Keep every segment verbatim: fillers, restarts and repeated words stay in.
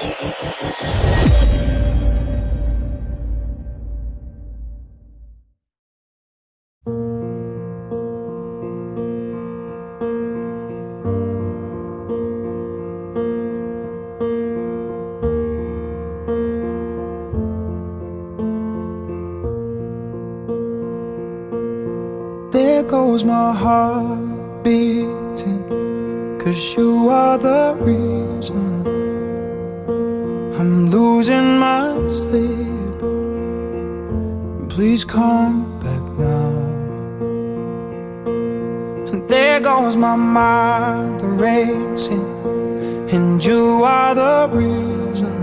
There goes my heart beating, 'cause you are the reason I'm losing my sleep. Please come back now. And there goes my mind racing, and you are the reason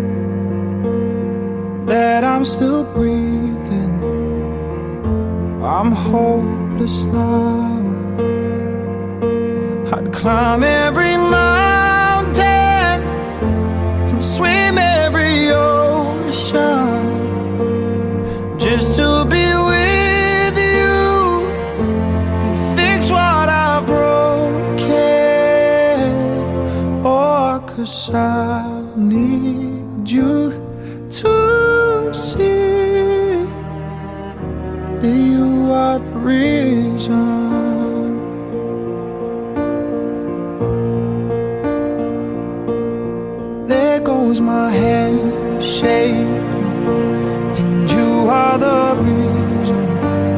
that I'm still breathing. I'm hopeless now. I'd climb every mountain and swim every ocean just to be with you and fix what I've broken. Oh, 'cause I need you to see that you are the reason. There goes my head shaking, and you are the reason.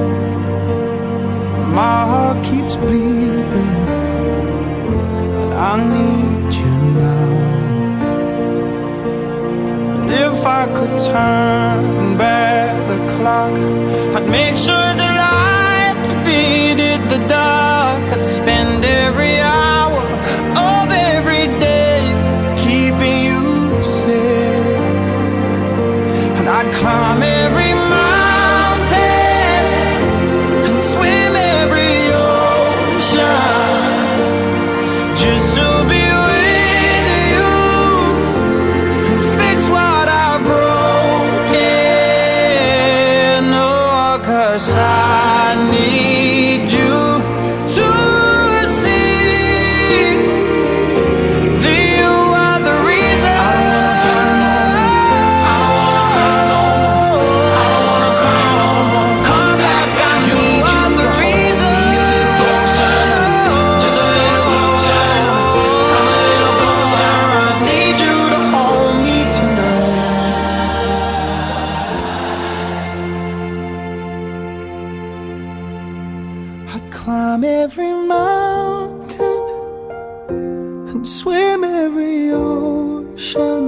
My heart keeps bleeding, and I need you now. And if I could turn back the clock, I'd make sure the light defeated the dark. I'd spend every hour of every day keeping you safe, and I'd climb every mountain and swim every ocean just to be with you and fix what I've broken. Oh, 'cause I need you to see that you are the reason. I don't wanna fight no more. I don't wanna hurt no more. I don't wanna cry no more. Come back, I need you. Are the reason. Closer, just a little closer. Come a little closer. I need you to hold me tonight. I'd climb every mountain and swim every ocean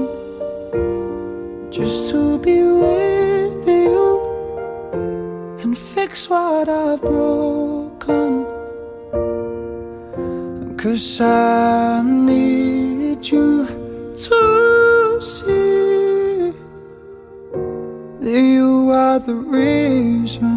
just to be with you and fix what I've broken. 'Cause I need you to see that you are the reason.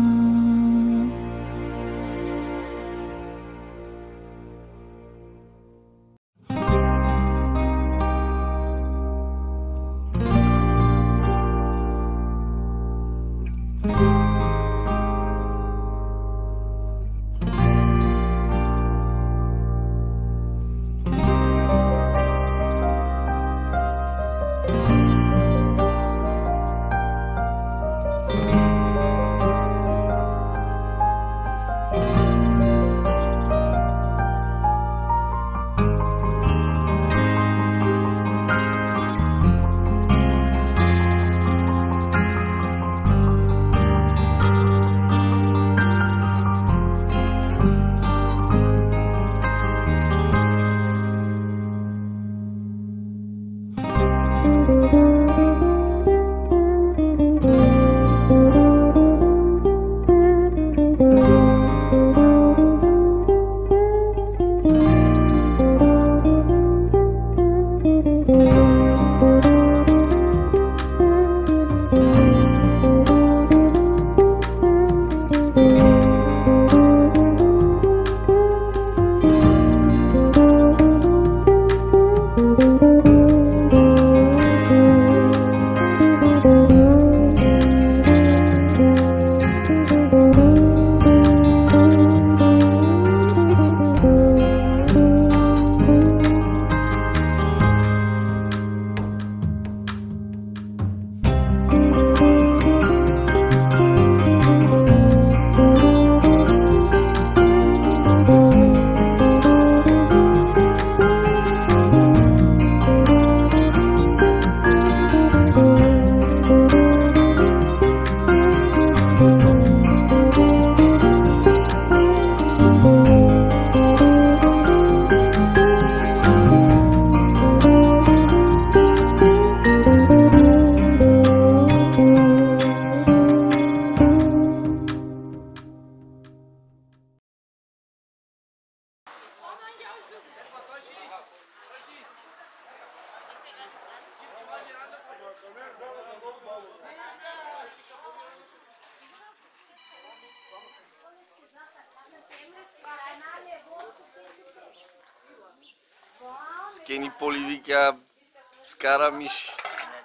Скени Поли вика, скара миш.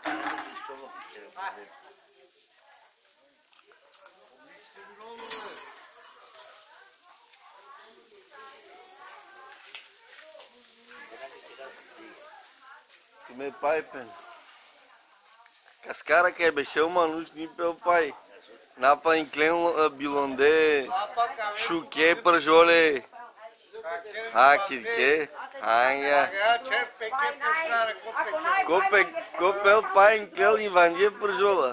Tu me pai pen. Cascara que é bechão, mano, nem pelo pai. Na pa inclem bilonde, chuque para jole. Ah, que que? Aya. Cope, cope o pai inclem invandie para jola.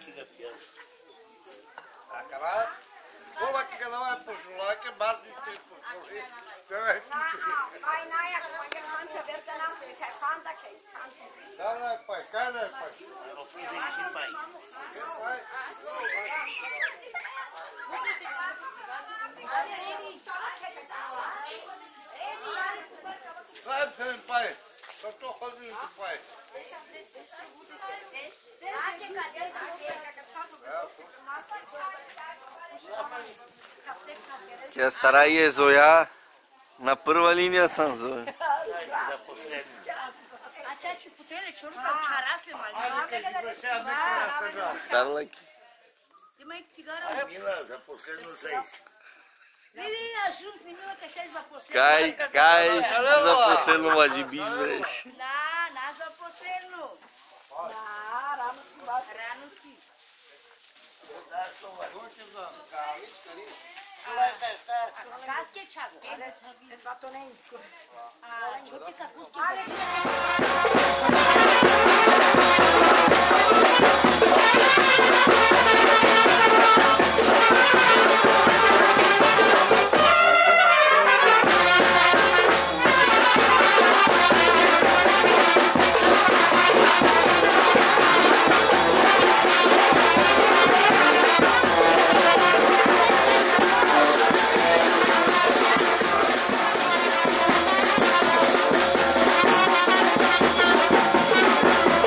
Bola que cada um é por jolar, que bate de ter por jolar. Vai na ja, man kan kanskje vente langt, vi kan fanta kanskje. Kalla pai, kalla pai. Vai pai. Pai, só tô fazendo pai. Que estará aí zoja na prva linija sam zove. Tarlak. Mila, zaposleno seis. Kaj, kaj zaposleno vađibiš breš. Na, na zaposleno. Na, rano si baš. Rano si. Kaske čak. Svato ne isko. A, čuti Thank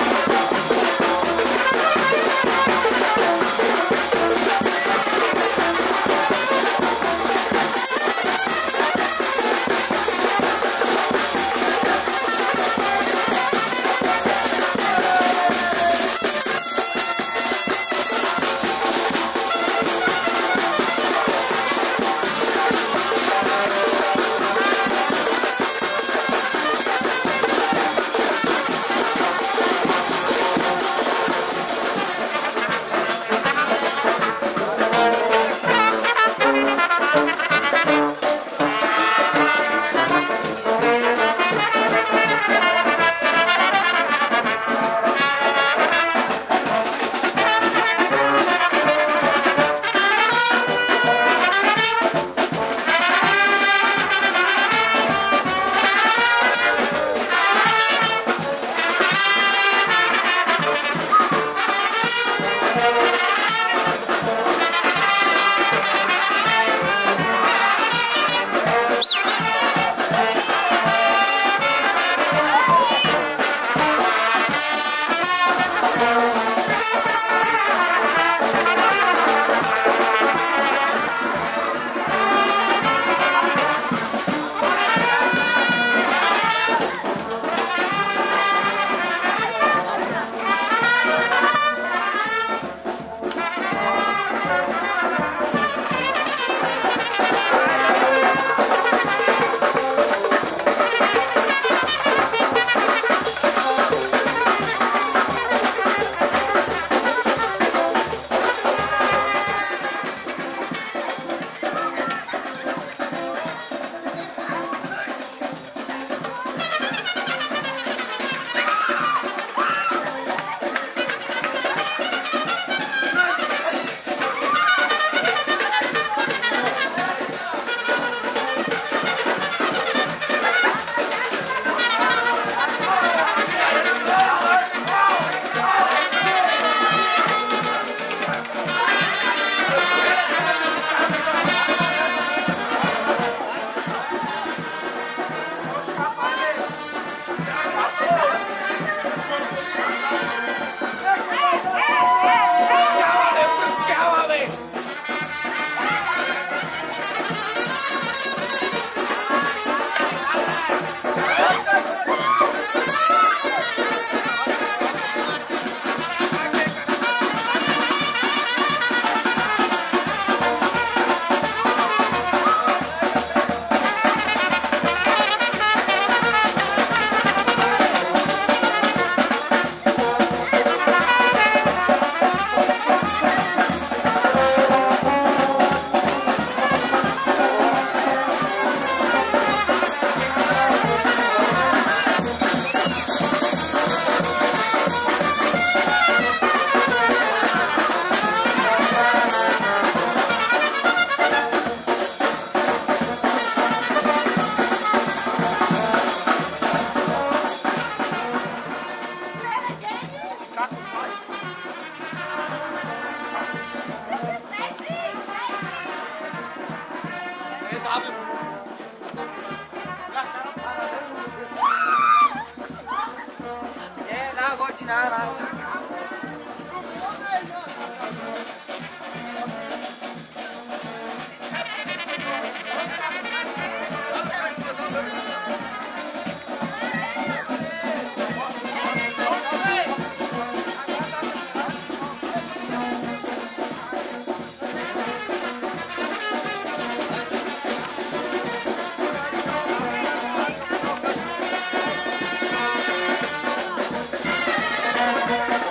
Thank you.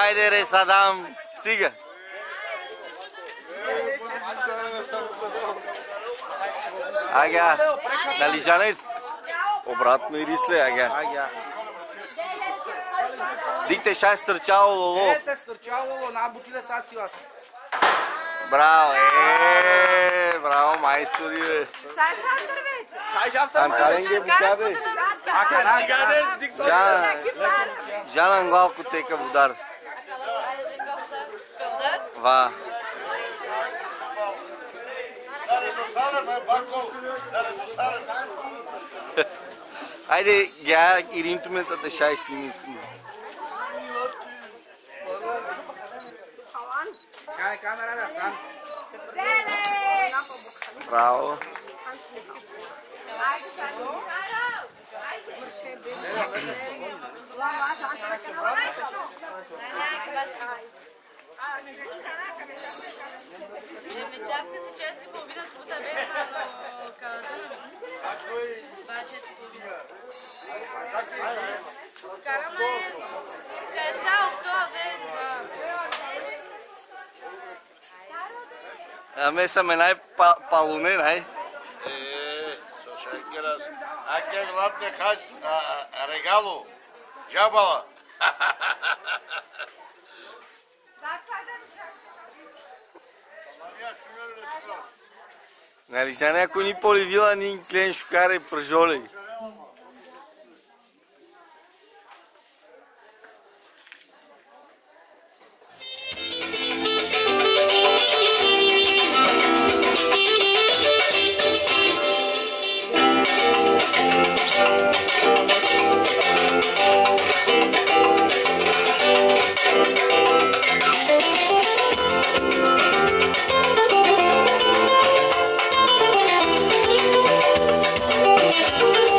Айде, Ресадам, стига. Ага, нали Жанец? Обратно и Рисле, ага. Ага. Дикте шай стърчало лоло. Ете стърчало лоло, на бутиля са си вас. Браво, е, браво, майстори, бе. Сай шафтар вече. Сай шафтар Антарен ги бука, бе. А кана гаде, дик са. Жан, Жан Англалко тека водар. Ва. Айде, гя, иринто ме да шай си минутки. Кане камера да сан. Браво. Ame sa menai palune nai. Eh, so şekeras. Aquele lá de kaç regalo. Jabala. Нали, сега някой ни поливила, ни клен шукара и пръжоли. Thank you.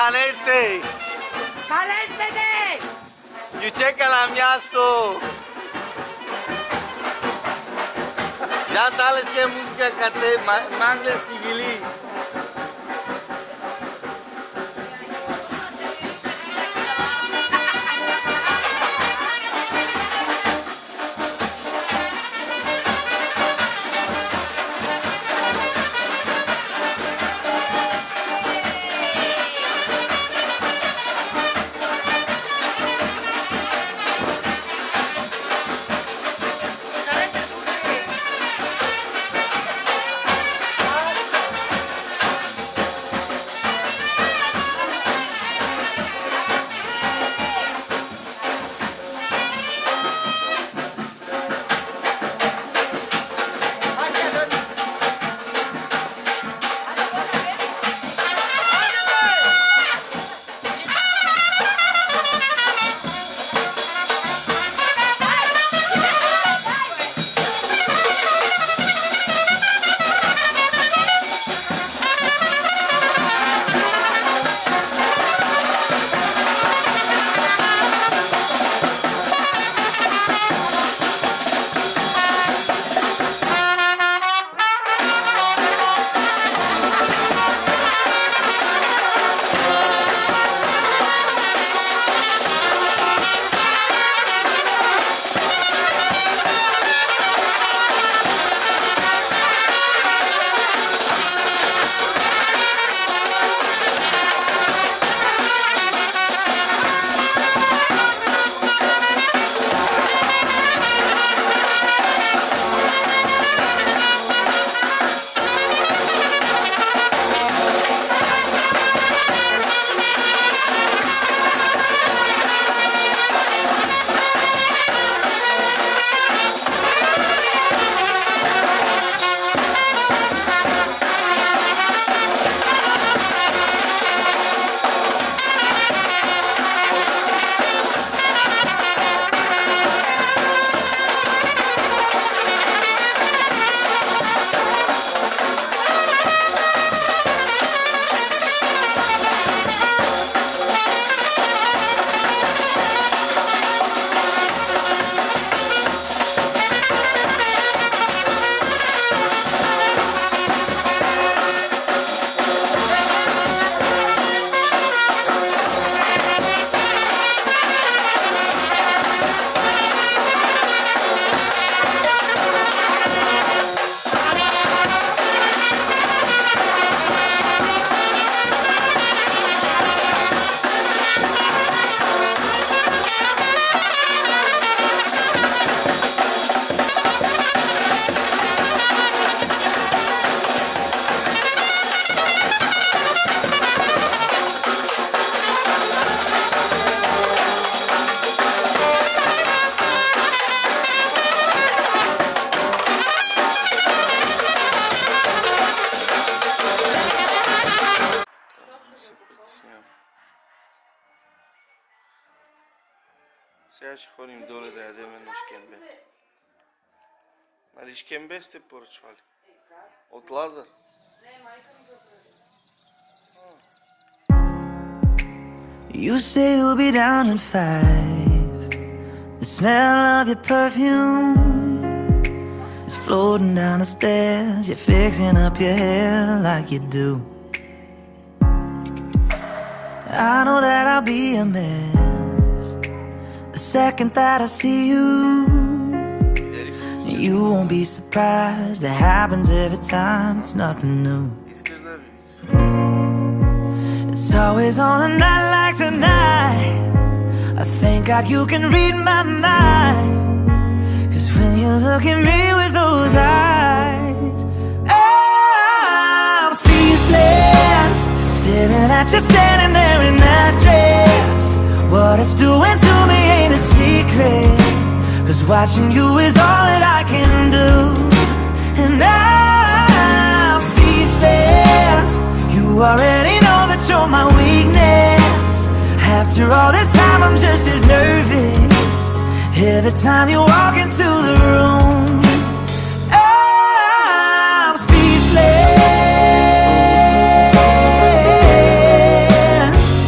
Care este? Care este de? Iuceca la miasto! Ja tales que música cate mangles tigili. Сега ще ходим доле да ядем едно шкембе. Нали шкембе сте поръчвали? От Лазар? You say you'll be down at five. The smell of your perfume is floating down the stairs. You're fixing up your hair like you do. I know that I'll be a mess the second that I see you. You won't be surprised, it happens every time, it's nothing new. It's always on a night like tonight. I thank God you can read my mind. Cause when you look at me with those eyes, I'm speechless, staring at you standing there in that dress. What it's doing to me ain't a secret, cause watching you is all that I can do. And I'm speechless, you already know that you're my weakness. After all this time I'm just as nervous every time you walk into the room. I'm speechless.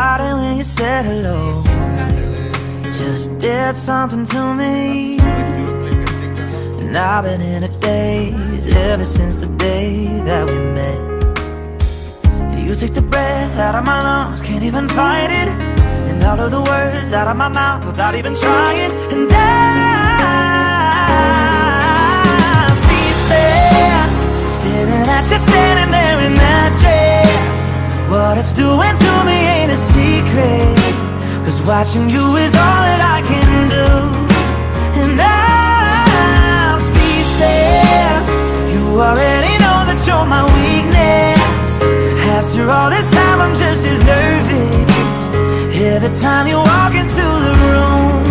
about it when you said hello. Just did something to me, and I've been in a daze ever since the day that we met. You took the breath out of my lungs, can't even fight it, and all of the words out of my mouth without even trying. And I'm speechless, staring at you standing there in that dress. What it's doing to me ain't a secret, 'cause watching you is all that I can do. And I'm speechless, you already know that you're my weakness. After all this time I'm just as nervous every time you walk into the room.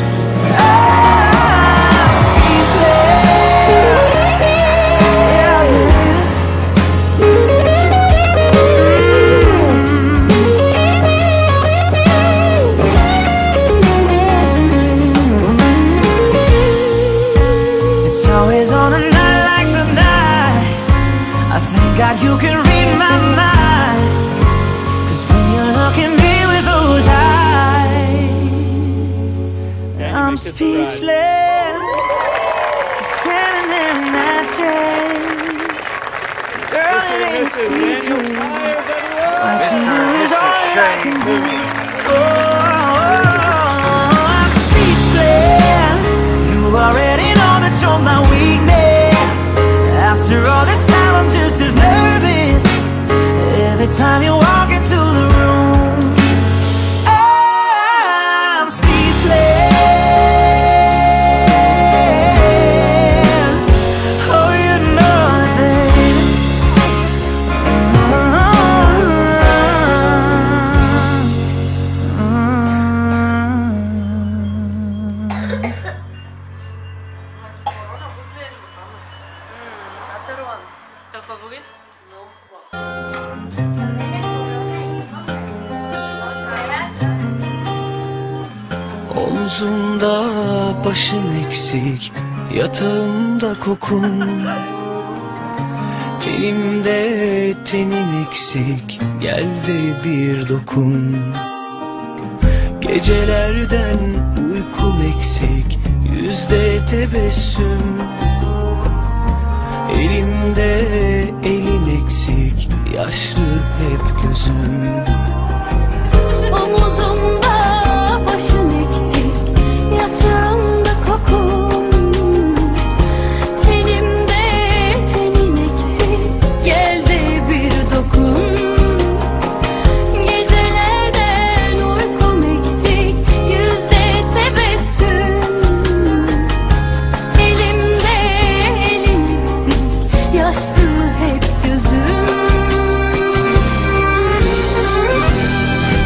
I'm speechless, yeah, baby. It's always on a night like tonight, I thank God you can read my mind, 'cause when you look at me with those eyes, I'm speechless, standing there in that dress. Girl, it ain't a secret, watching you is all that I can do. Oh, I'm speechless, you already know that you're my weakness. After all this time I'm just as nervous every time you walk into the room. I'm speechless, oh you know it, baby. Omzumda başın eksik, yatağımda kokun, tenimde tenin eksik, gel de bir dokun. Gecelerden uykum eksik, yüzde tebessüm, elimde elin eksik, yaşlı hep gözüm. Omuzumda başın eksik, yatağımda kokun, tenimde tenin eksik, gel de bir dokun. Gecelerden uykum eksik, yüzde tebessüm, elimde elin eksik, yaşlı hep gözüm.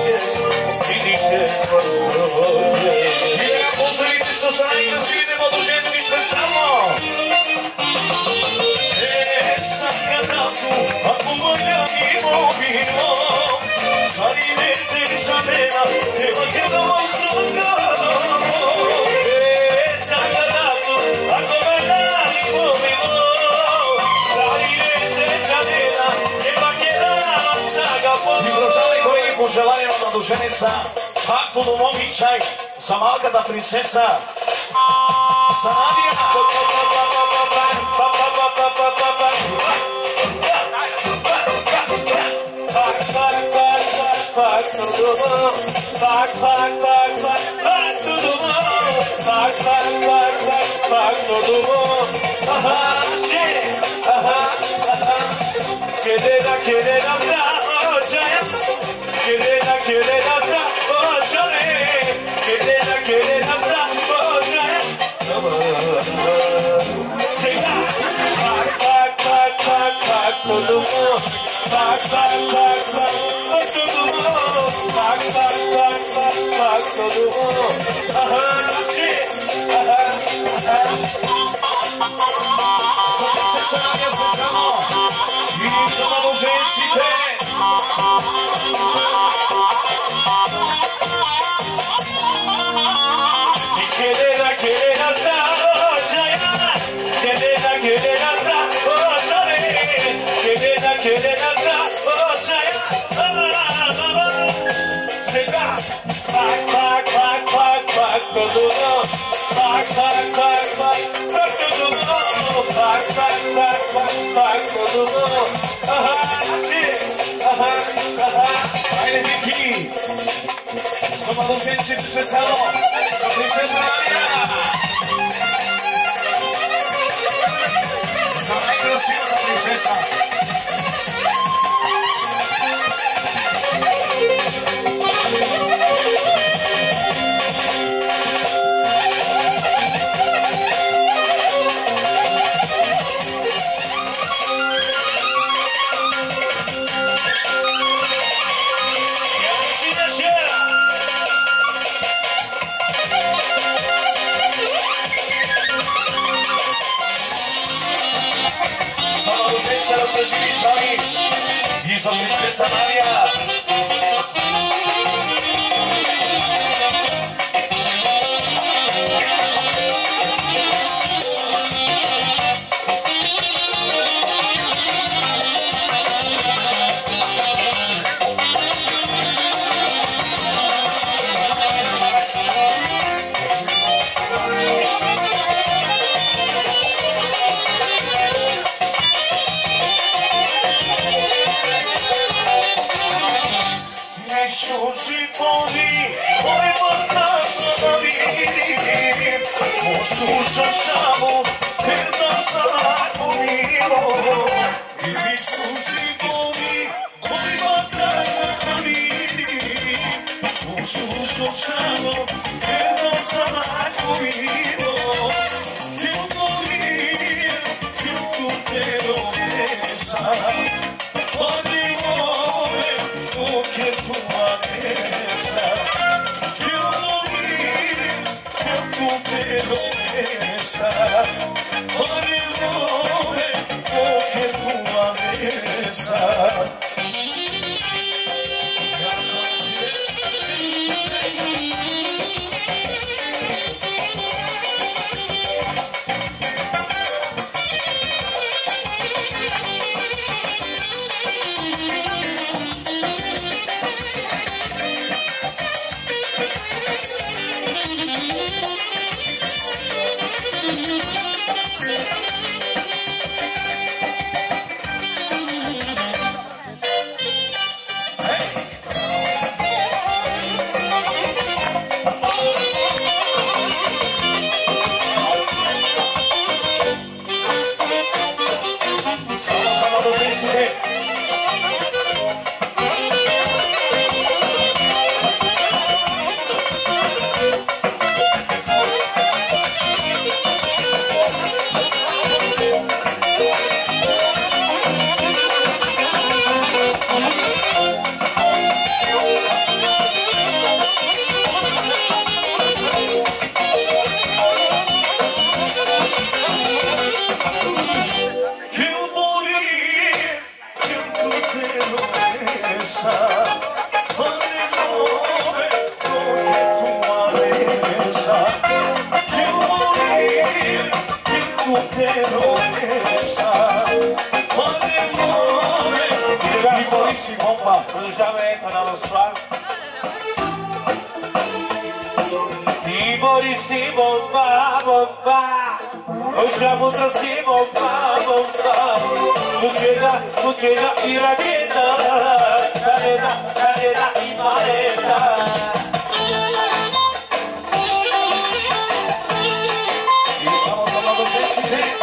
Желаем вам надушеница, как буду момичай, самалката принцеса, Санадия. Querida, querida, Querida, querida, sabojane, querida, querida, sabojane. Say that. Back, back, back, back, back to the moon. Back, back, back, back to the moon. Back, back, back, back, back to the moon. Uh-huh, shit. Uh-huh, uh-huh. So this is how you speciamo. I sono vocenzi te. Querida, querida, sabojane, querida, querida, sabojane, querida, querida, sabojane. Back, back, back, back, back to the moon. Back, back, back, back, back to the moon. Back, back, back, back, back to the moon. Aha, shit. Aha, aha. Ajde, Viki. Sono vocenzi più specialo. Sono princesa Maria. Sono najkrasivija princesa. Da se živi s nami i za princesa Marija. Slušamo, jer nas tako milo i mi slušimo mi, kojima da se kamili. Slušamo, jer nas tako milo, ljubavi, ljubav te donesa, oni vole dok je tvoja nesa. Ljubavi, ljubav te donesa, oni vole dok je tvoja nesa. Opa, продължаваме канала Слав. И Борис си бомба, бомба. Ожамота си бомба, бомба. Кукера, кукера и ракета. Дарена, дарена и марета. И само за много женците.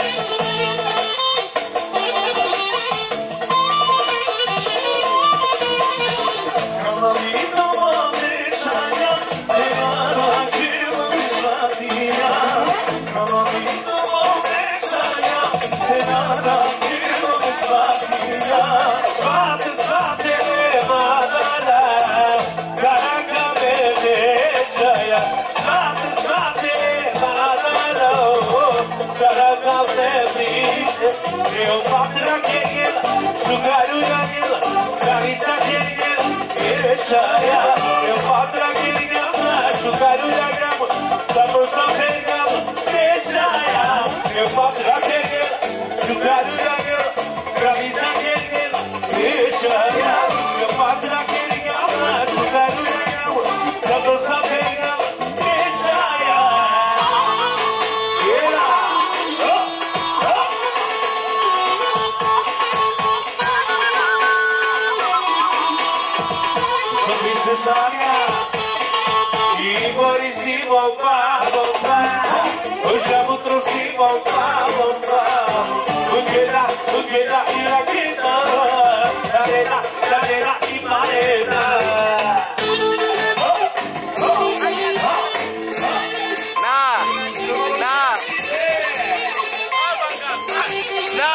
Svate, svate, madala, karaga me većaja. Svate, svate, madala, karaga me bliže. Eu patra kegela, šugaru jagela, granica kegela, većaja. Eu patra kegela, šugaru jagela, samo sam kegela, većaja. Eu patra kegela, šugaru jagela, granica kegela, većaja. Eu patra kegela, šugaru jagela, samo sam kegela, većaja. Sanja i Boris si bomba, bomba. Hoje trouxe bomba, bomba. Kukera, kukera i raketa. Darena, darena i mareta. Na, na, na.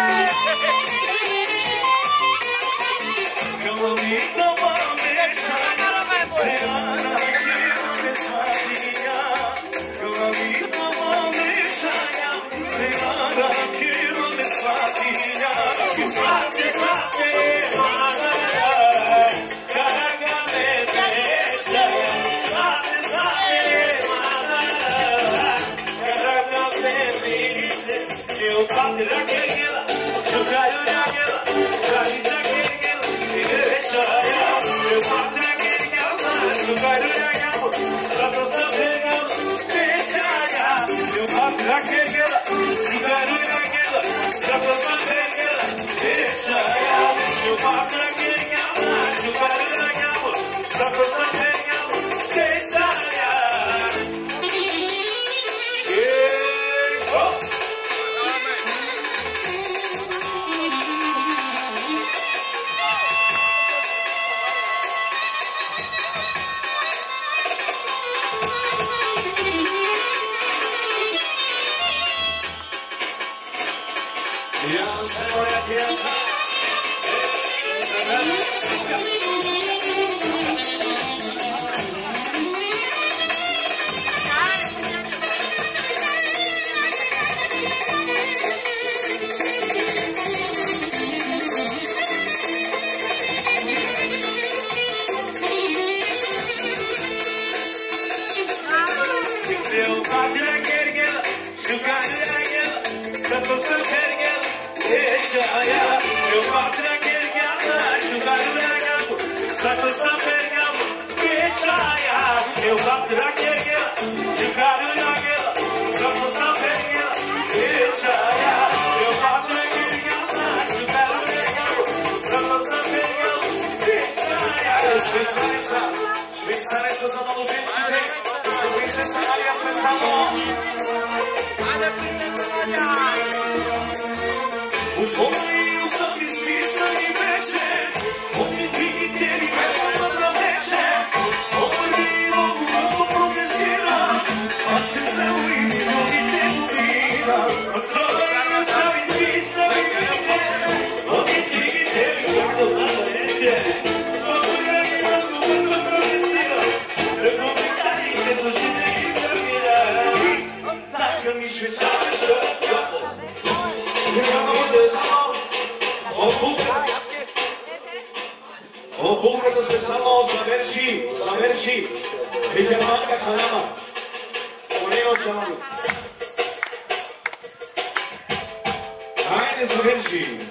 Швейцарица за много женщины, се принцеса Алия сме само. Условия са изписани вече, от книгите ни трябва да вече. Словени много бързо прогресира, а ще сдело и минутите година. Условия са изписани вече, от книгите ни трябва да вече. Обулката специално заверши, заверши. Викаманка Ханама. Унео Шаману. Хайде заверши.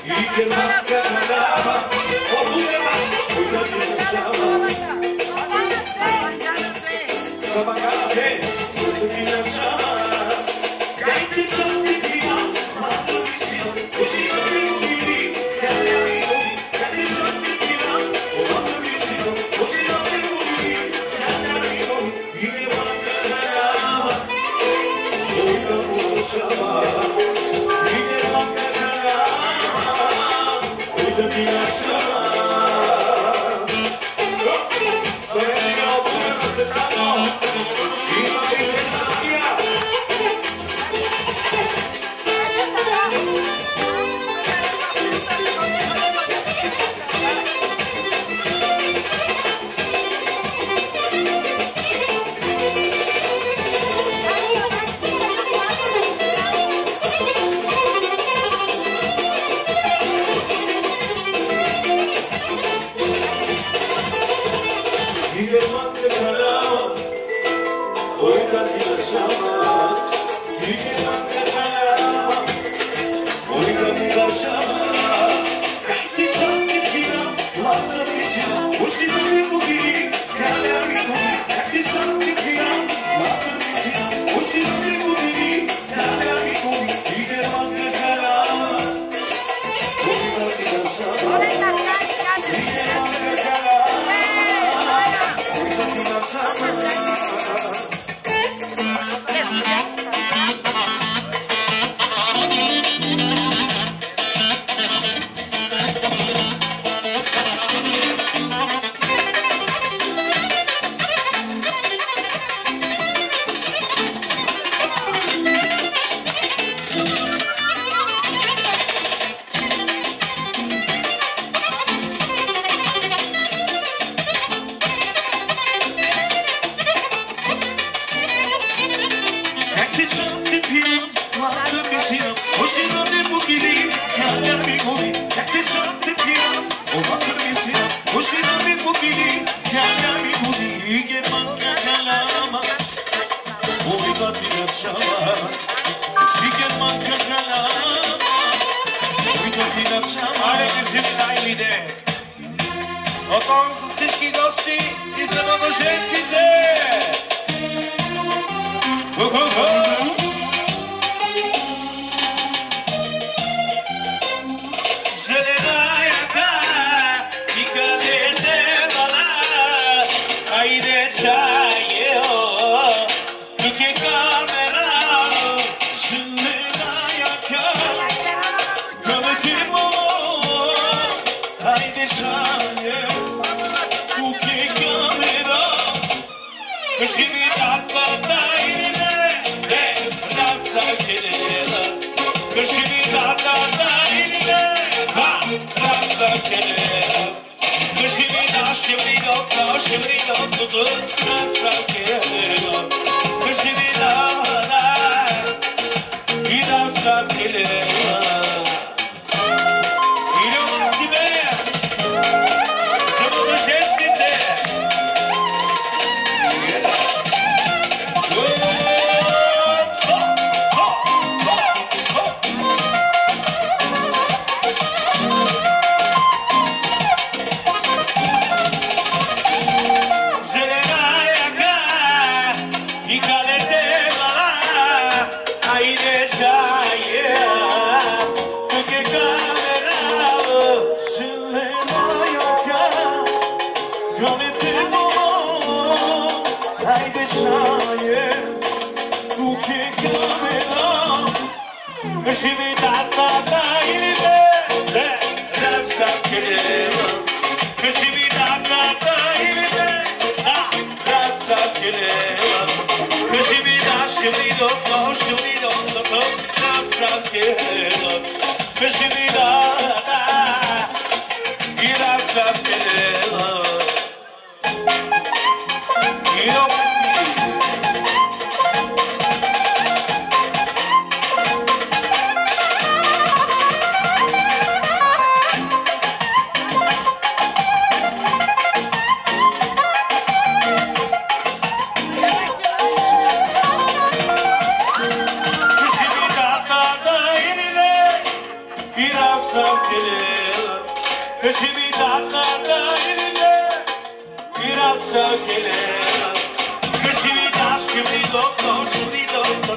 Something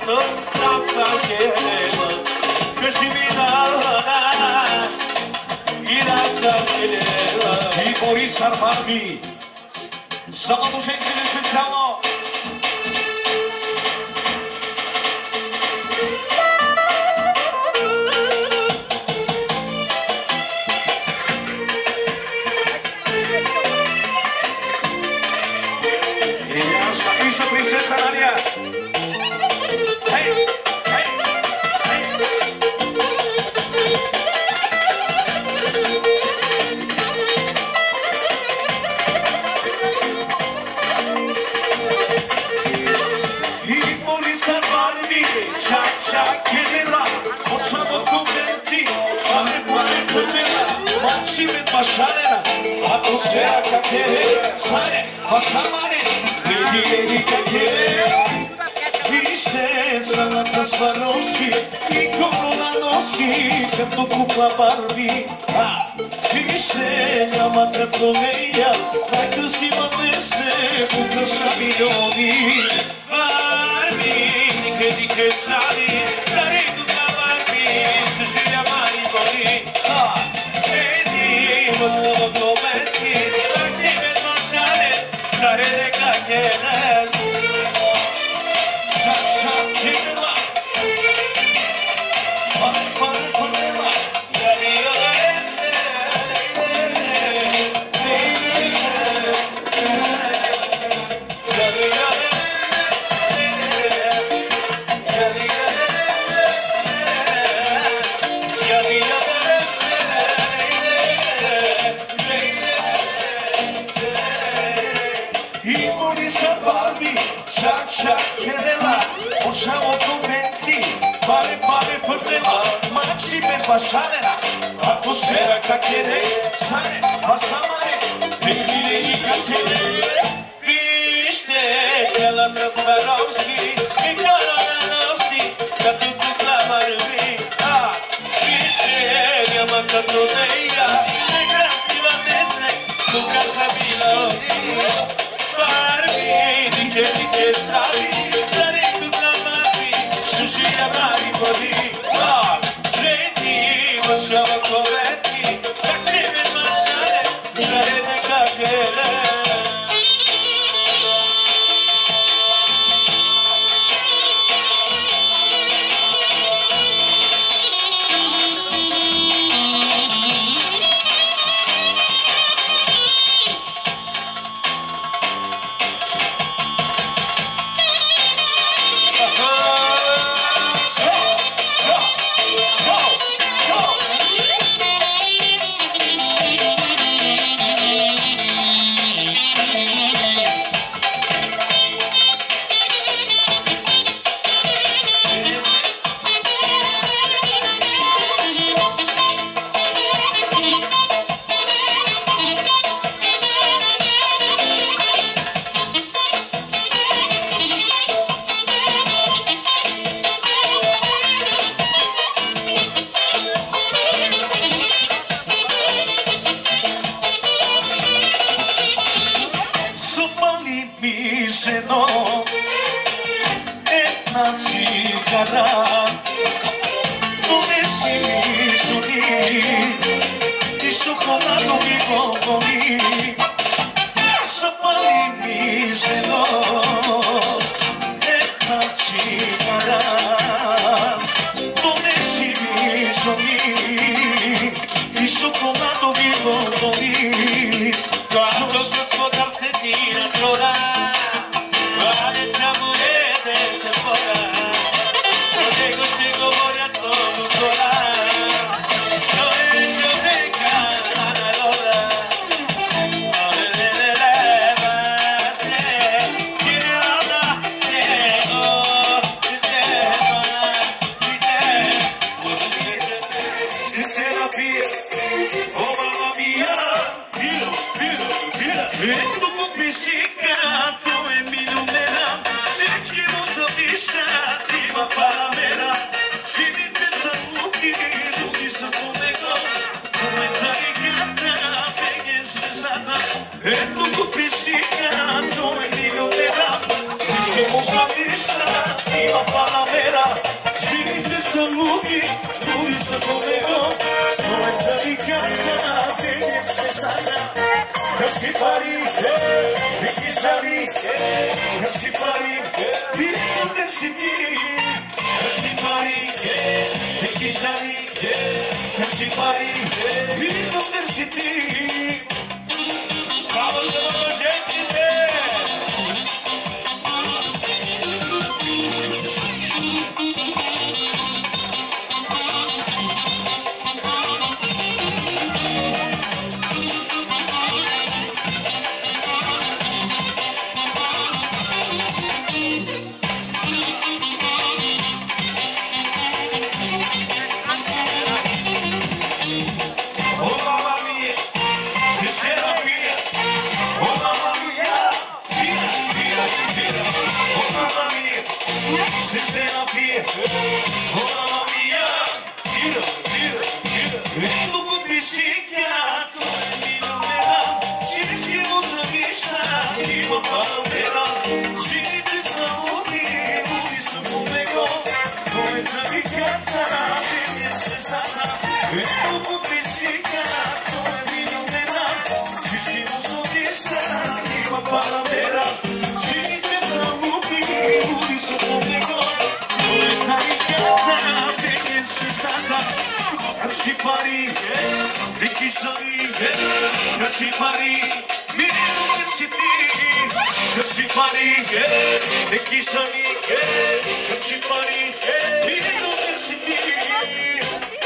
to Naca Keleva Kaži mi dana I Naca Keleva I Boris Armani Samo dušenčine specijalno Princesa Maria. Hey, hey, hey. I Boris Armani, čak, čak, kedela, počamo kumeti, pare, pare, kumela, Maxime Pašalena, atmosfera kakere, sane, pasamane, Lady, lady, kakere Tristeza na Swarovski I como la nosi Canto cupla Barbie Tristeza mata tomeia Vai que si mavesse Puta milioni Barbie Diche diche sali Sarei tutta Barbie Se sceglie amari boni Vedi Voglio prometti Maxime Pašale Sarei le kakere Shut, shut, kick it up. Fun, fun, fun, fun. Čak, čak, kedela, počamo kumeti, pare, pare, frnela, Maxime Pašalena, atmosfera kakere, sane, pasamane, lady, lady, kakere. Vište, cela na Swarovski, I cara na nosi, da tu kukla Barbie, vište, gamaka toneja, nekrasiva mese, tu casa miloni. Barbie, diche diche sali, sarei tutta Barbie, sushi amari body, ah, lady, facciamo corretti, Maxime Pašale, sarei le kakere. Seno Една цигара Донеси ми жени И шоколадно ми бомбони Запали ми жено Една цигара Донеси ми жени И шоколадно ми бомбони Quando gospodar se tira a chorar Vale samurete se fora Chego, chego, voy a todo colar No he hecho de cara na lola No le le levase Quiere hablar, llego Te más, te Sincera pia Oh mamma mia Mira, mira, mira Vendo complicato e mi numera Senti che non so di stati ma paramera Si mi pensa tutti tu mi so come go Come tarigata Venga sensata Vendo complicato e mi numera Senti che non so di stati ma paramera viso conmigo, no entra mi casa, tienes que sana. Casi parí, de que salí, casi parí, vino del sitio. Casi parí, de que salí, casi parí, vino del sitio. Vamos de novo, gente! Sistema Pia, mamma mia, tira, tira, tira. Vendo com psiquiatra, e não era. Se tínhamos a vista, e uma palmeira. Se de saúde, por isso não pegou. Não entra de cata, tem necessária. Vendo com psiquiatra, e não era. Se tínhamos a vista, e uma palmeira. Se de saúde, por isso não pegou. Casi parí, de que salí, casi parí, miro del sitio. Casi parí, de que salí, casi parí, miro del sitio.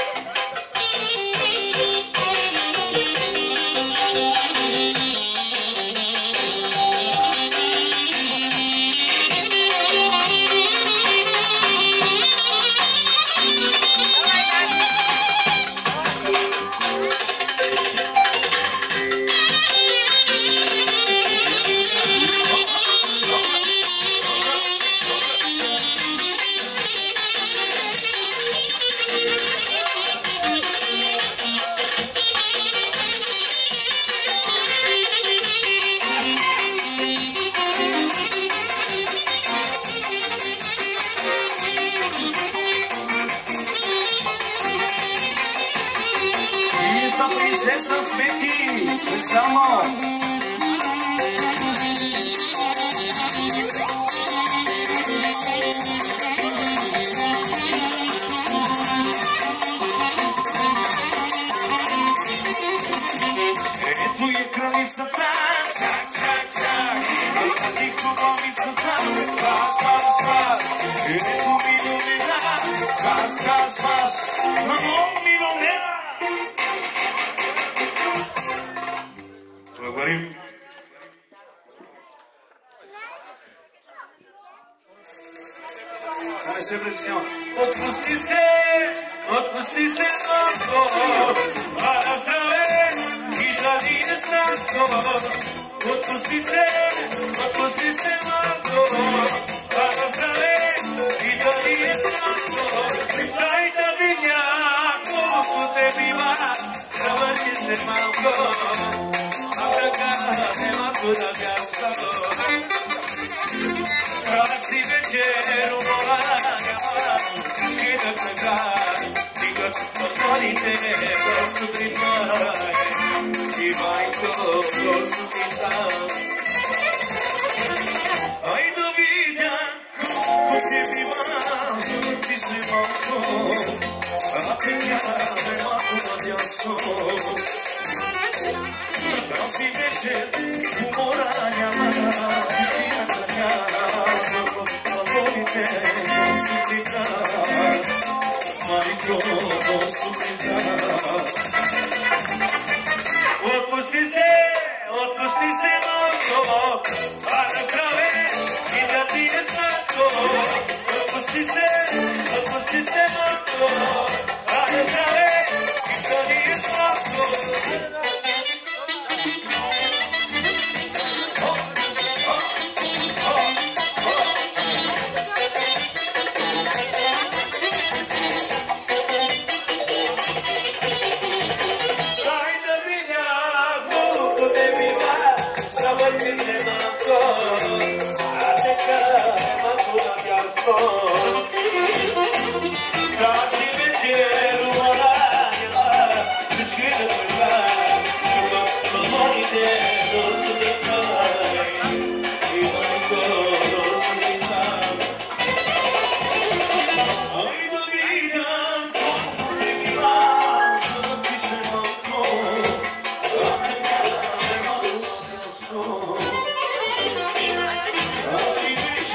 Princesa Sweeties, with amor. Tu je kraljica tak, tak, tak, tak. Ti kubovica tak, vas, vas, vas. Tu milionera, vas, vas, vas. No, milionera. Благодарим. Давай се предсява. Отпусти се, отпусти се малко, а на здраве и да ни е сладко. Отпусти се, отпусти се малко, а на здраве и да ни е сладко. Дай да видя колко те бива, завърни се малко. Nema kuda gastalo. Krasti večer u Molanjama, skidak na grad, nikad otvorite kosu primaje, i majko kosu pitam. Aj da vidja kako te biva, zavrti se malko, a te ja nema kuda jasno. Krasti večer u Moranjama, skidak na grad, otvorite kosu primaje, majko kosu pritam. Otpusti se, otpusti se malko, a na zdrave i da ti je slatko. Otpusti se, otpusti se malko, a na zdrave i da ti je slatko. Go.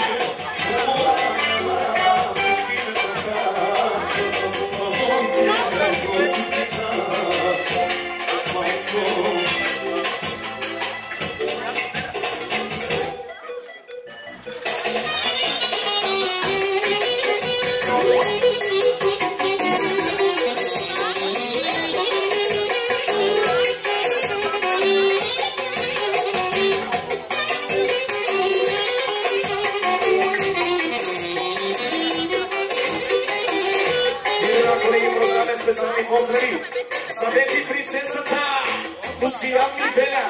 Specijalni pozdravi za baby princesata Lucia Mibela.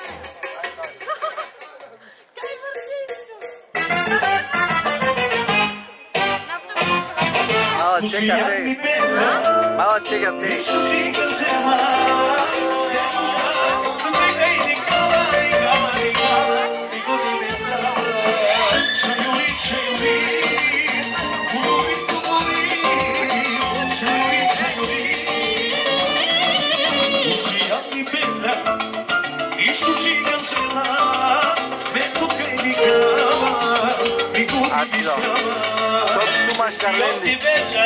Malo čekate, malo čekate. Çok dumaş karlendi.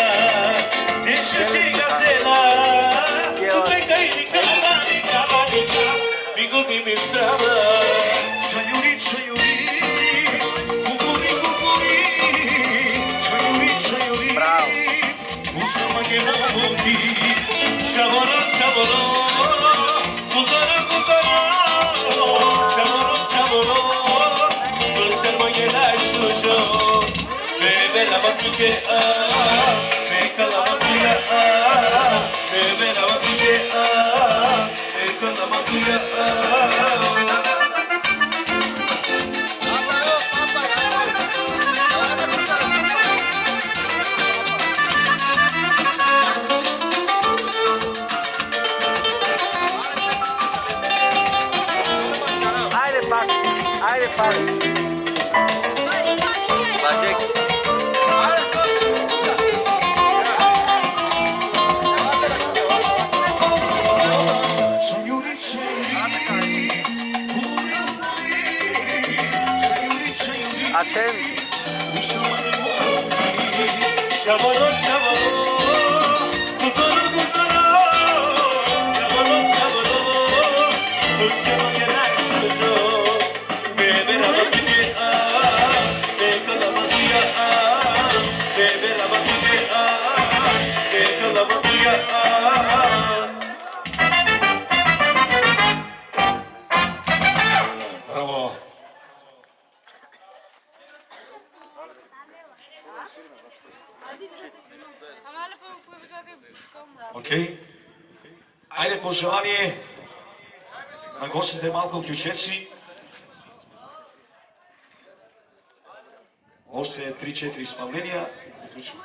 Haydi bak, haydi bak. Başak. Açın. Bravo. Окей. Айде пожелание на гостите малко ключеци. Още три-четири изпълнения. Приключваме.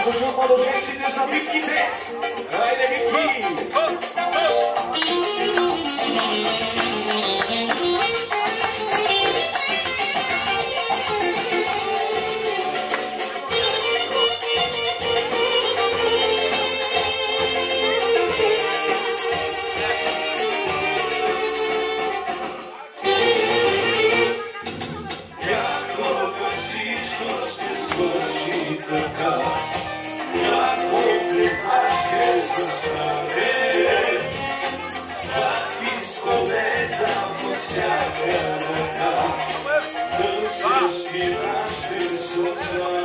Слушам положенците за битките. Хайде, битки! Някога всичко ще свърши така. Някога ще застане. Сладки спомета по всяка ръка. Търсещи нашите сърца.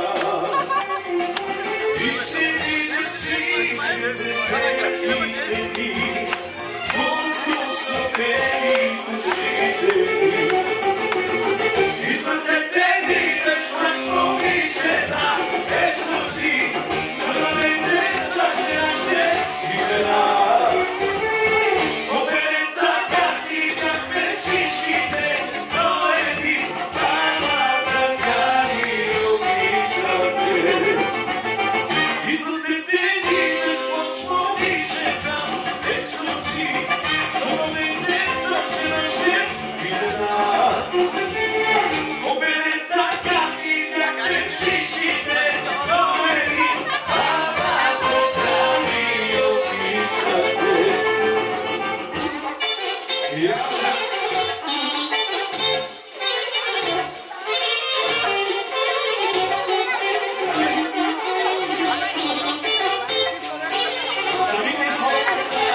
И ще видят всички безбрехите ни. Колко са бели душите ни. Изпратете ми безплачно момичета, без сълзи, за да не гледаше нашите имена. Оберем така и как ме всичките, но един пара така ни обичате. Изпратете ми безплачно момичета, без сълзи, за да не гледаше нашите имена. Оберем така и как ме всичките, но един пара така ни обичате. И аз самите своите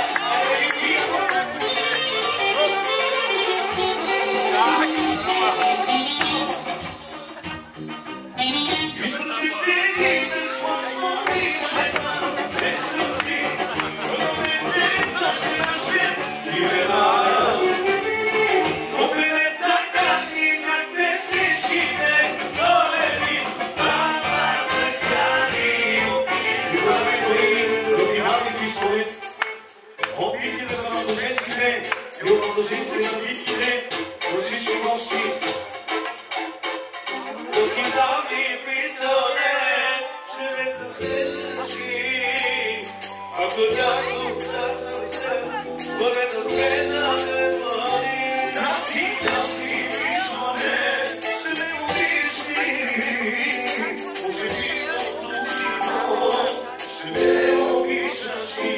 опитите са на боженците и от продължителите за битките за всички гости. Тук им дам и пистолет, ще ме заследваш. Ако някой казал се, бъдете средна пари. Да ти дам и пистолет, ще ме обичаш. Може би от души, ще ме обичаш.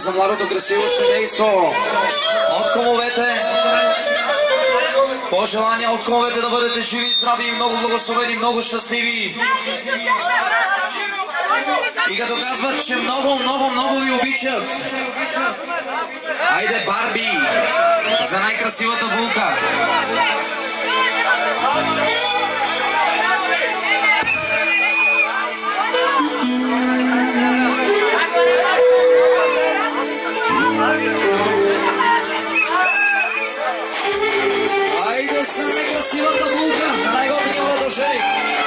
за младото красиво семейство. От кумовете, пожелания от кумовете да бъдете живи, здрави, много благословени, много щастливи. И като казват, че много, много, много ви обичат. Айде, Барби, за най-красивата булка. Айде, за най-красивата булка, за най-готиния младоженик.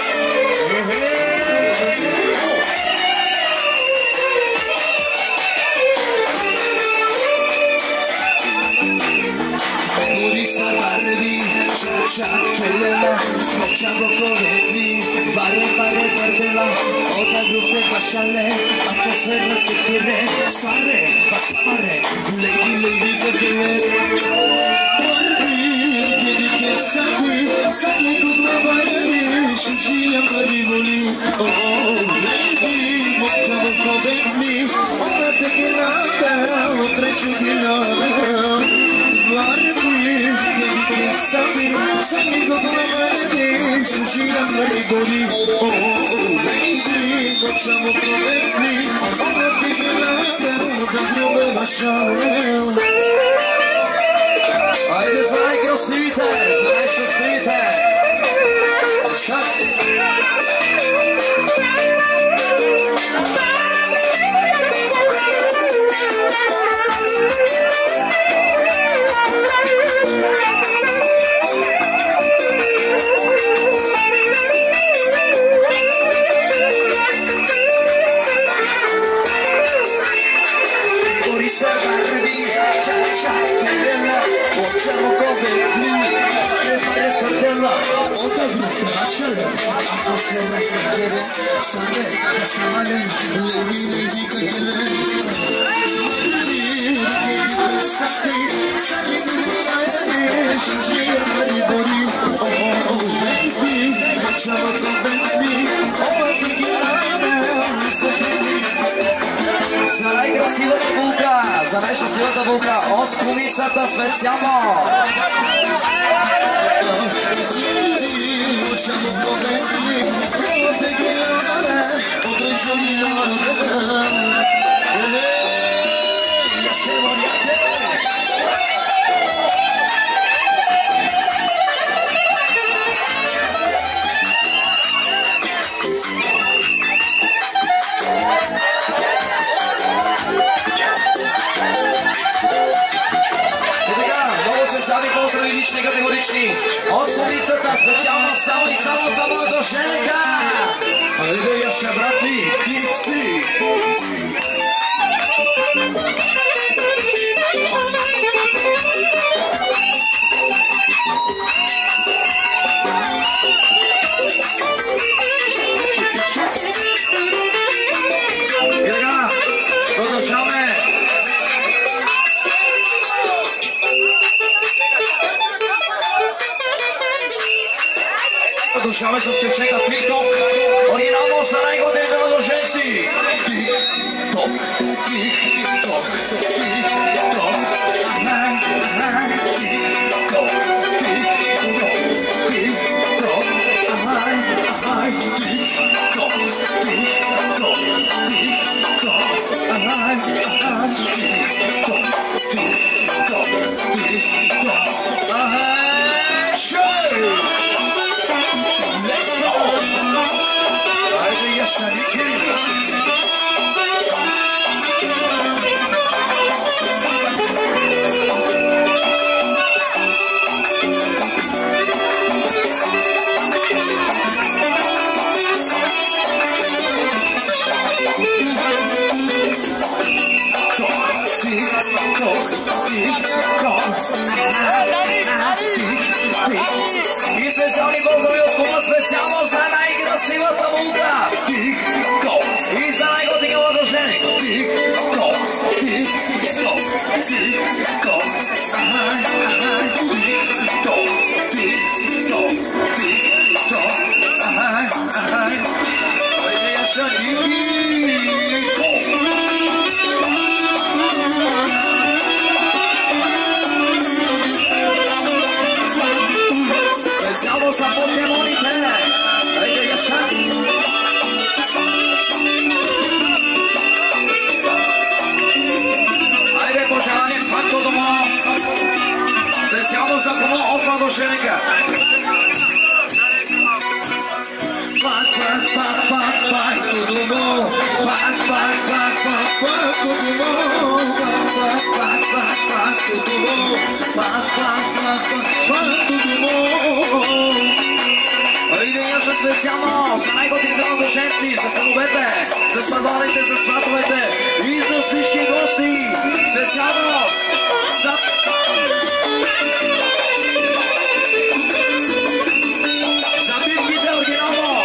Şak kelime, koçago kovetli, bare bare perdela, oda grupte başale, ako serra tekere, sare, basapare, lady lady tekere. Barbie, gedi kesabi, sani kudla barbi, şuşiya bari boli, oh lady, koçago kovetli, oda tekera, otra chugila, Barbie, gedi kesabi. Sani kudla barbi, şuşiya bari boli, oh lady, koçago kovetli, oda tekera, otra chugila, Айде за най-красивите, за най-щастливите! Шак! Facciamo come qui, pare pare perdela, oda grupte başale, ako serra tekere, sare, kasamale, levi levi tekere. Mardi, gedi kesati, sani gurmayani, şuşiya bari bori, oh levi, facciamo come qui, oda tekere, sani. За най-красивата булка, за най-щастливата булка от кумицата специално. Поздрави лични, категорични от кумицата, специално само и само за младоженика. Айде, яша, брати, ти си. И така, продължаваме. Продължаваме с печека TikTok. Оригинално са най-годните младоженци. TikTok, TikTok, TikTok. И специални поздрави от кума специално за най-красивата булка. И за най-готиния младоженик. специално за покемоните. Айде, Яша. Айде, пожелание пак до дома. Специално за комо от Младошеника. Пак, пак, пак, пак, пак до дома. Пак, пак, пак, пак, пак до дома. Пак, пак, пак, пак до дома. Пак, пак, пак, пак до дома. Айде, Яша, специално за най-готините младоженци, за половете, за сватбарите, за сватовете и за всички гости. Специално за... за бивките оригинално.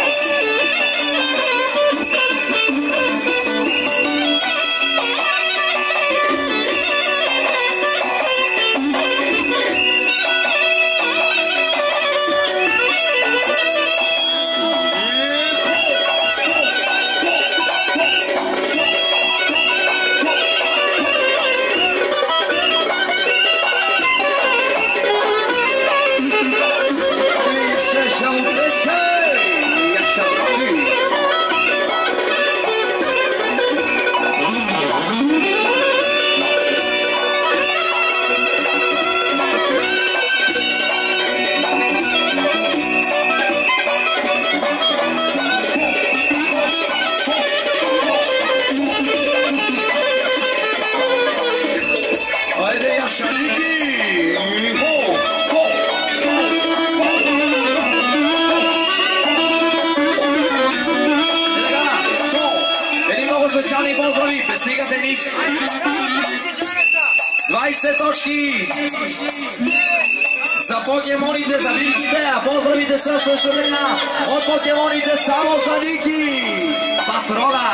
двайсет точки за покемоните, за бивките, а поздравите са също така от покемоните само за Ники, патрона.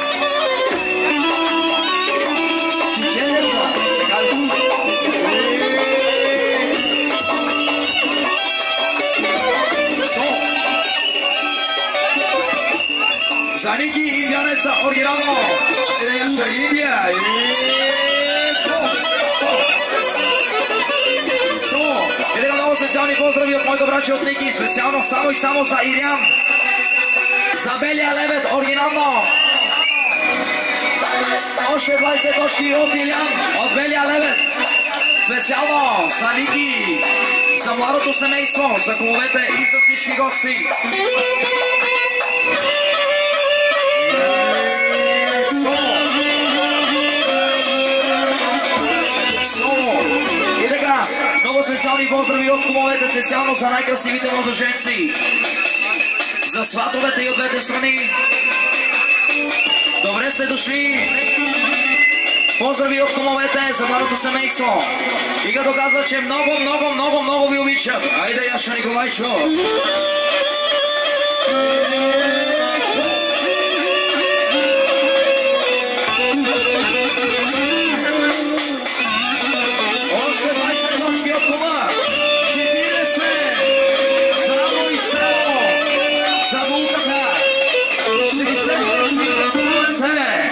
Чиченеца. За Ники и Вянеца оригинално. Яша Индия. Много специални поздрави от моите брачи от Ники, специално само и само за Ириан, за Белия лебед, оригинално. Още двайсет точки от Илян, от Белия лебед, специално за Ники, за младото семейство, за клубовете и за всички гости. И така, много специални поздрави от клубовете, специално за най-красивите младоженци, за сватовете и от двете страни. Добре сте дошли! Поздрави от клубовете за младото семейство. И като казва, че много, много, много, много ви обичат. Айде, Яша Николайчо! Още двайсет точки от клуба. четирийсет. Само и само. За булката. шейсет точки от клубовете.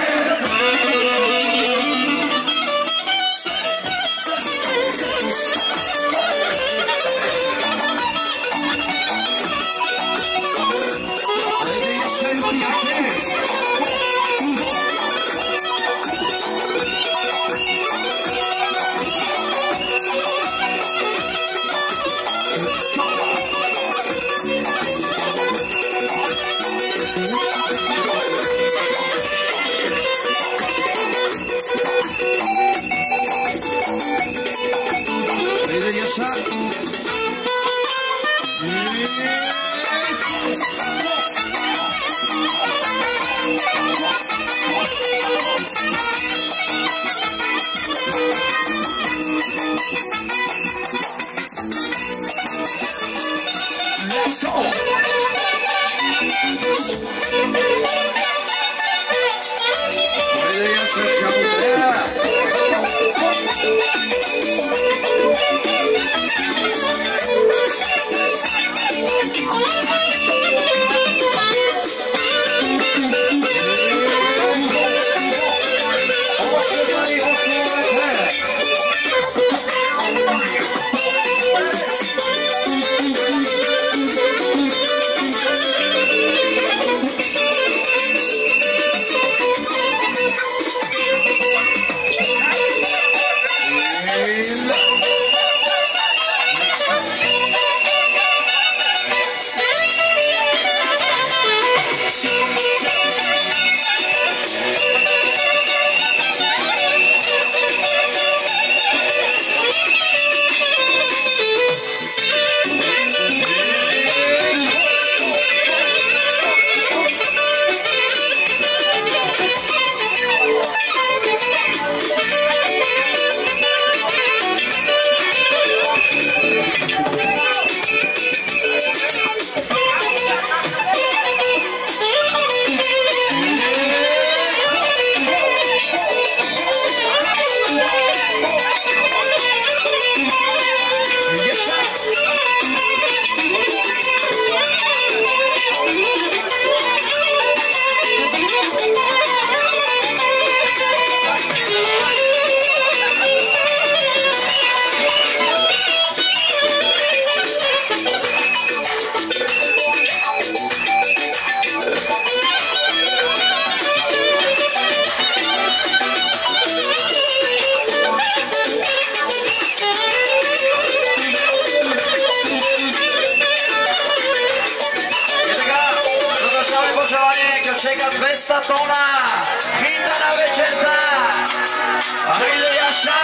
čeka dvesta tona, hitana večerta, ajde Jaša!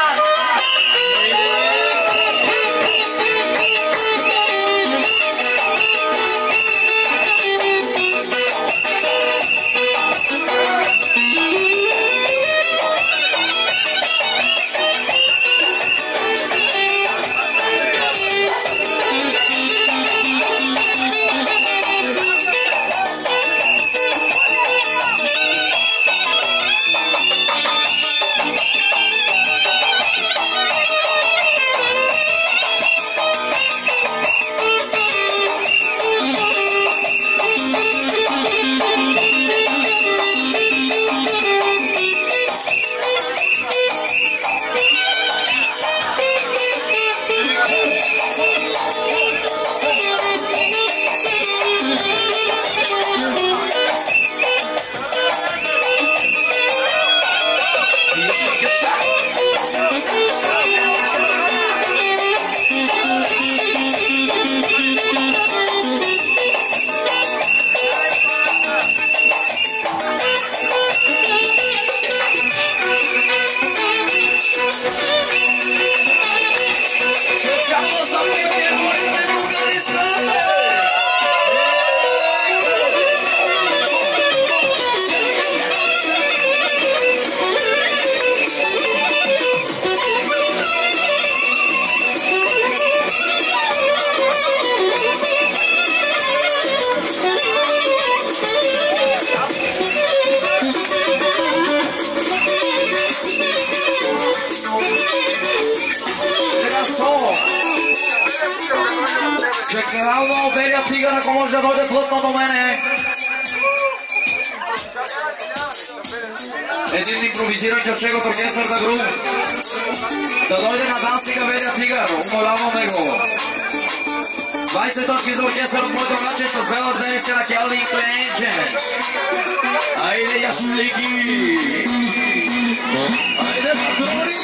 Специално Велия Тигър, ако може да дойде плътно до мене. Един импровизиран кълчег от оркестър да гру. Да дойде на дансига Велия Тигър, умоляваме го. двайсет точки за оркестър от моето враче с бела дениска на Келвин Клейн Джеймс. Айде ясулики! Айде патрони!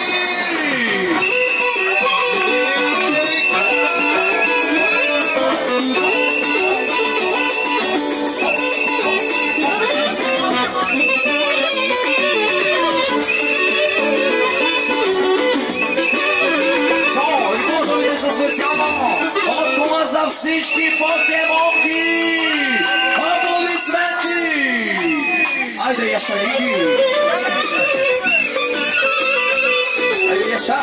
Специално от кола за всички покемонки! Аплодисменти! Айде яшалики! Айде яша!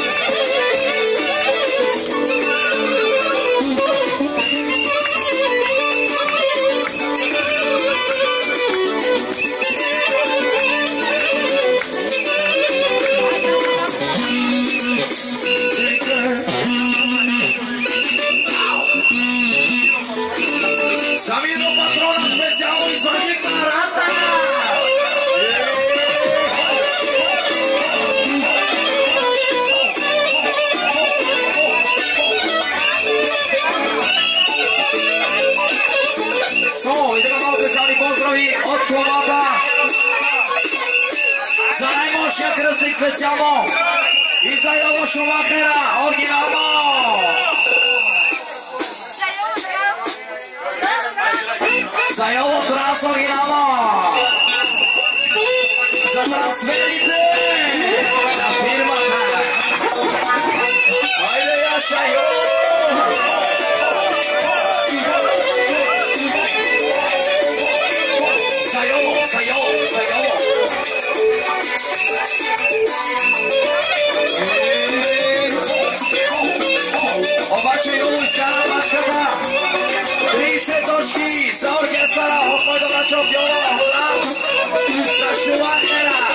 Самино патрона специално извърви парата! Со, и така много специални поздрави от колата за най-мощния кръстник специално и за Йово Шумахера, оригинално! За Йово Транс оригинално! За трансферите на фирмата! Айде Яша, йо! За Йово, за Йово, за Йово! Обаче Йово изкара мачката! трийсет точки за оркестъра от моето враче от Йово Транс за Шумахера!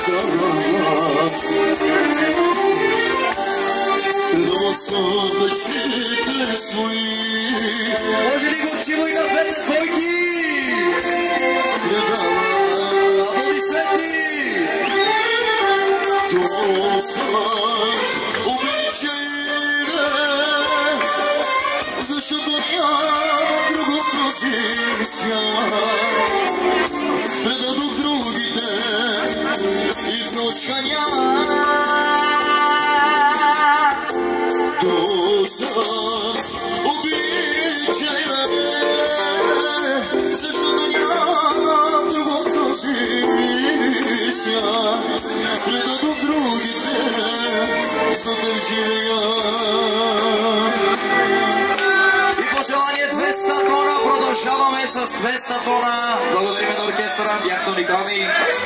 nazad. Predamo sam čekle svoji. Može li go ćemo i na dvete tvojki? Predava, a vodi sveti. To sad običajne, zašto to njama drugog trošim svijat. Predadok drugite i troškanja. To sad običajne, zašto to njama drugog trošim svijat. Predadok drugite za te življa. И пожелание двеста тона, продължаваме с двеста тона. Благодарим на оркестъра, бяхте уникални.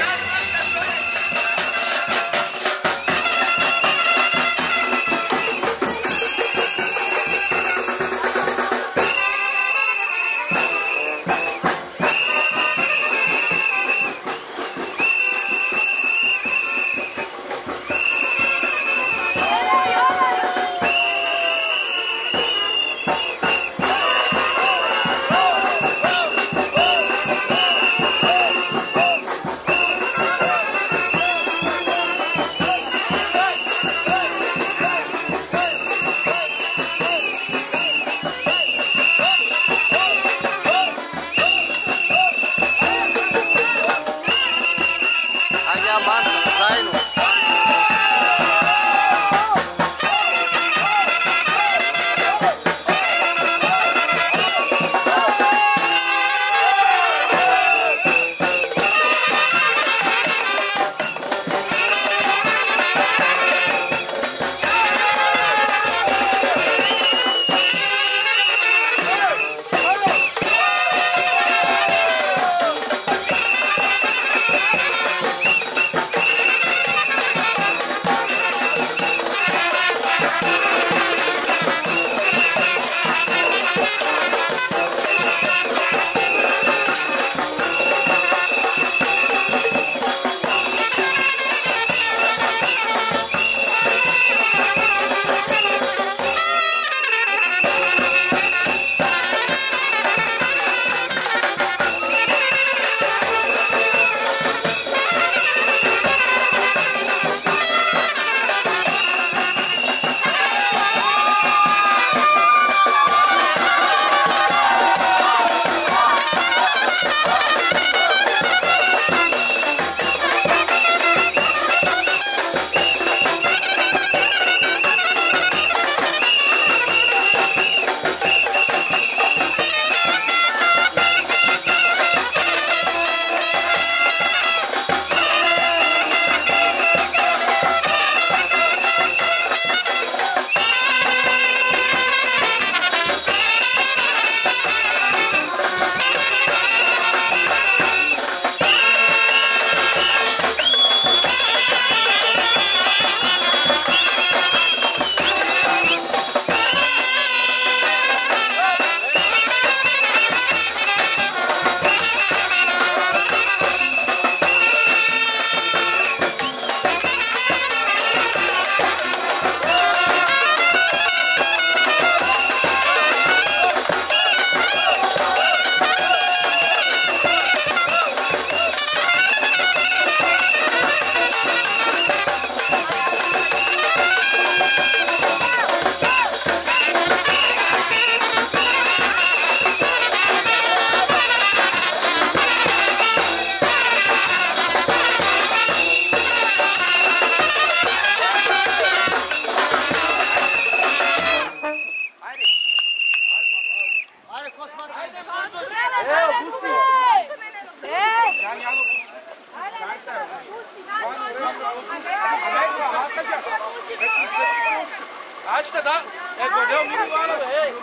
Aç da da. E godeu mini wala be. E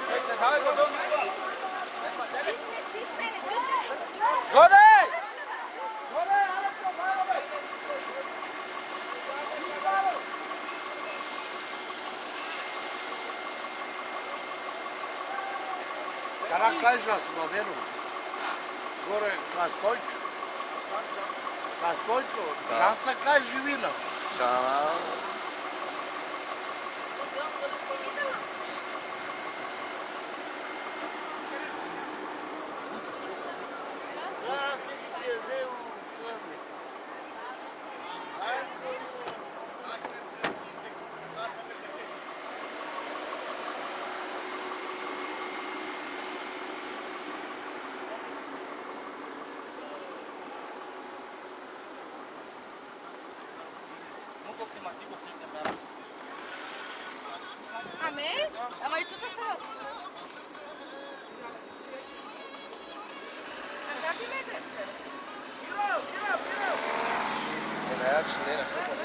da da godeu mini wala. Godei! Godei, ala to wala be. Karakajža smo vjeru. Gore ka Stojču. Ca Stoicu, Janța ca Jivină. Canal. A mesi? A mai tudo essa. Andar de medo. Kilo, kilo, kilo. Ela é a chilena,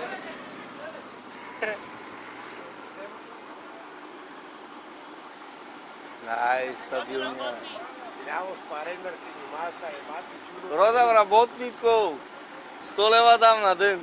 Nice, stabilnia. Neamo sparemer s masta i mati čudo. Prodam работников. sto leva dam na den.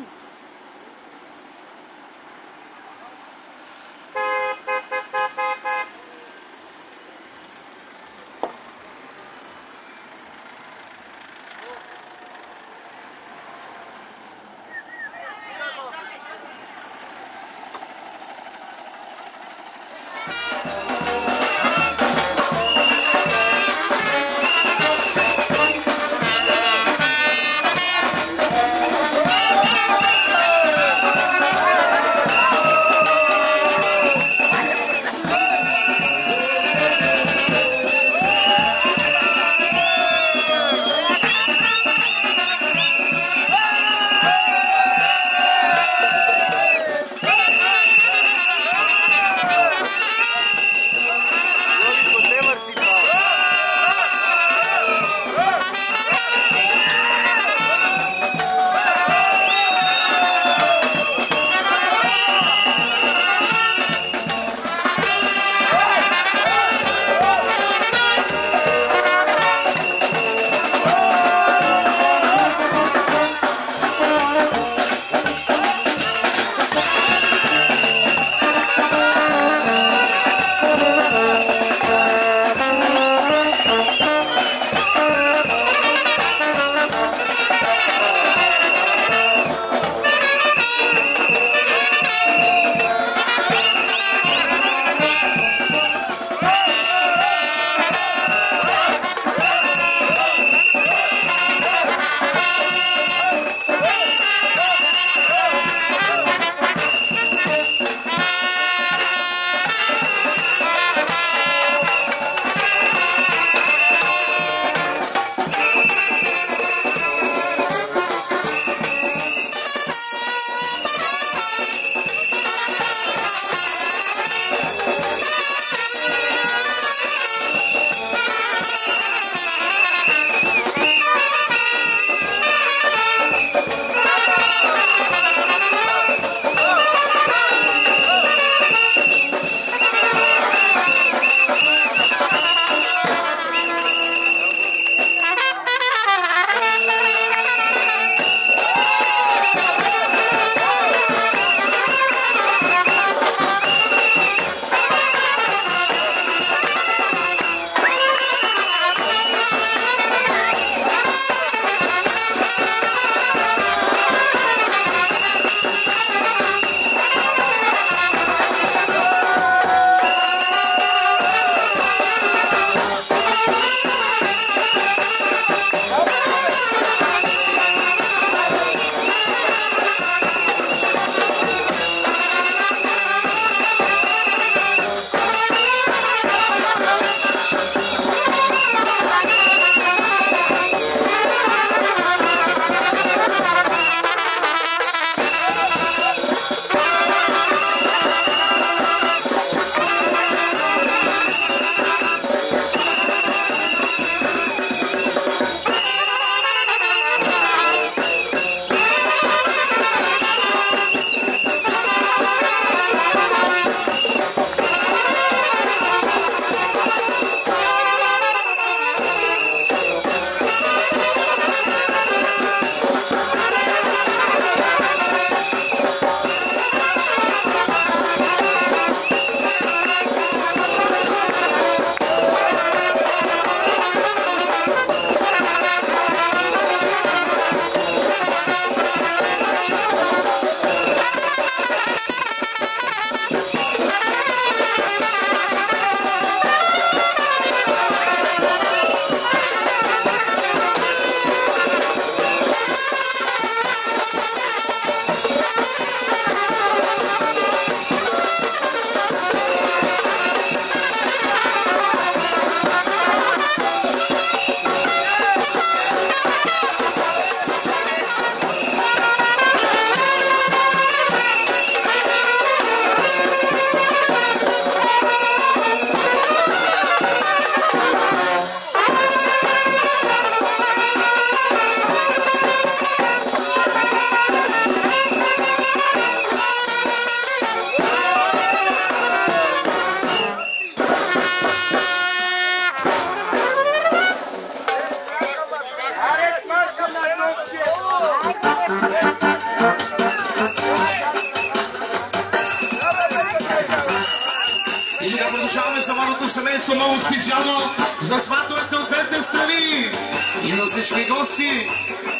И да продължаваме за младото семейство много специално за сватовете от двете страни и за всички гости.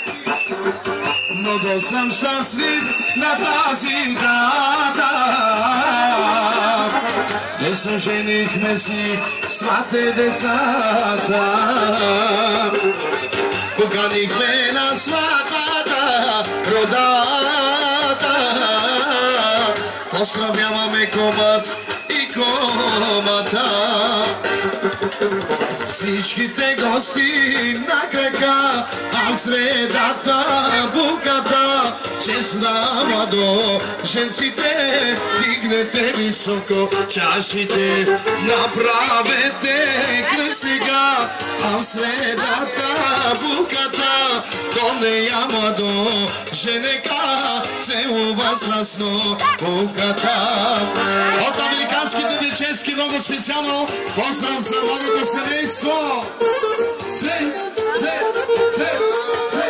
Много съм щастлив на тази дата. Не съженихме си свате децата. Поканихме на сватбата родата. Поздравяваме комът и комата. Всичките гости на крака, а в средата буката. Честна младо, женците, дигнете високо чашите. Направете кръг сега, а в средата буката. То не я младо, женека, целува страстно буката. От американски добрически много специално поздрав за младото семейство. Це, це, це, це.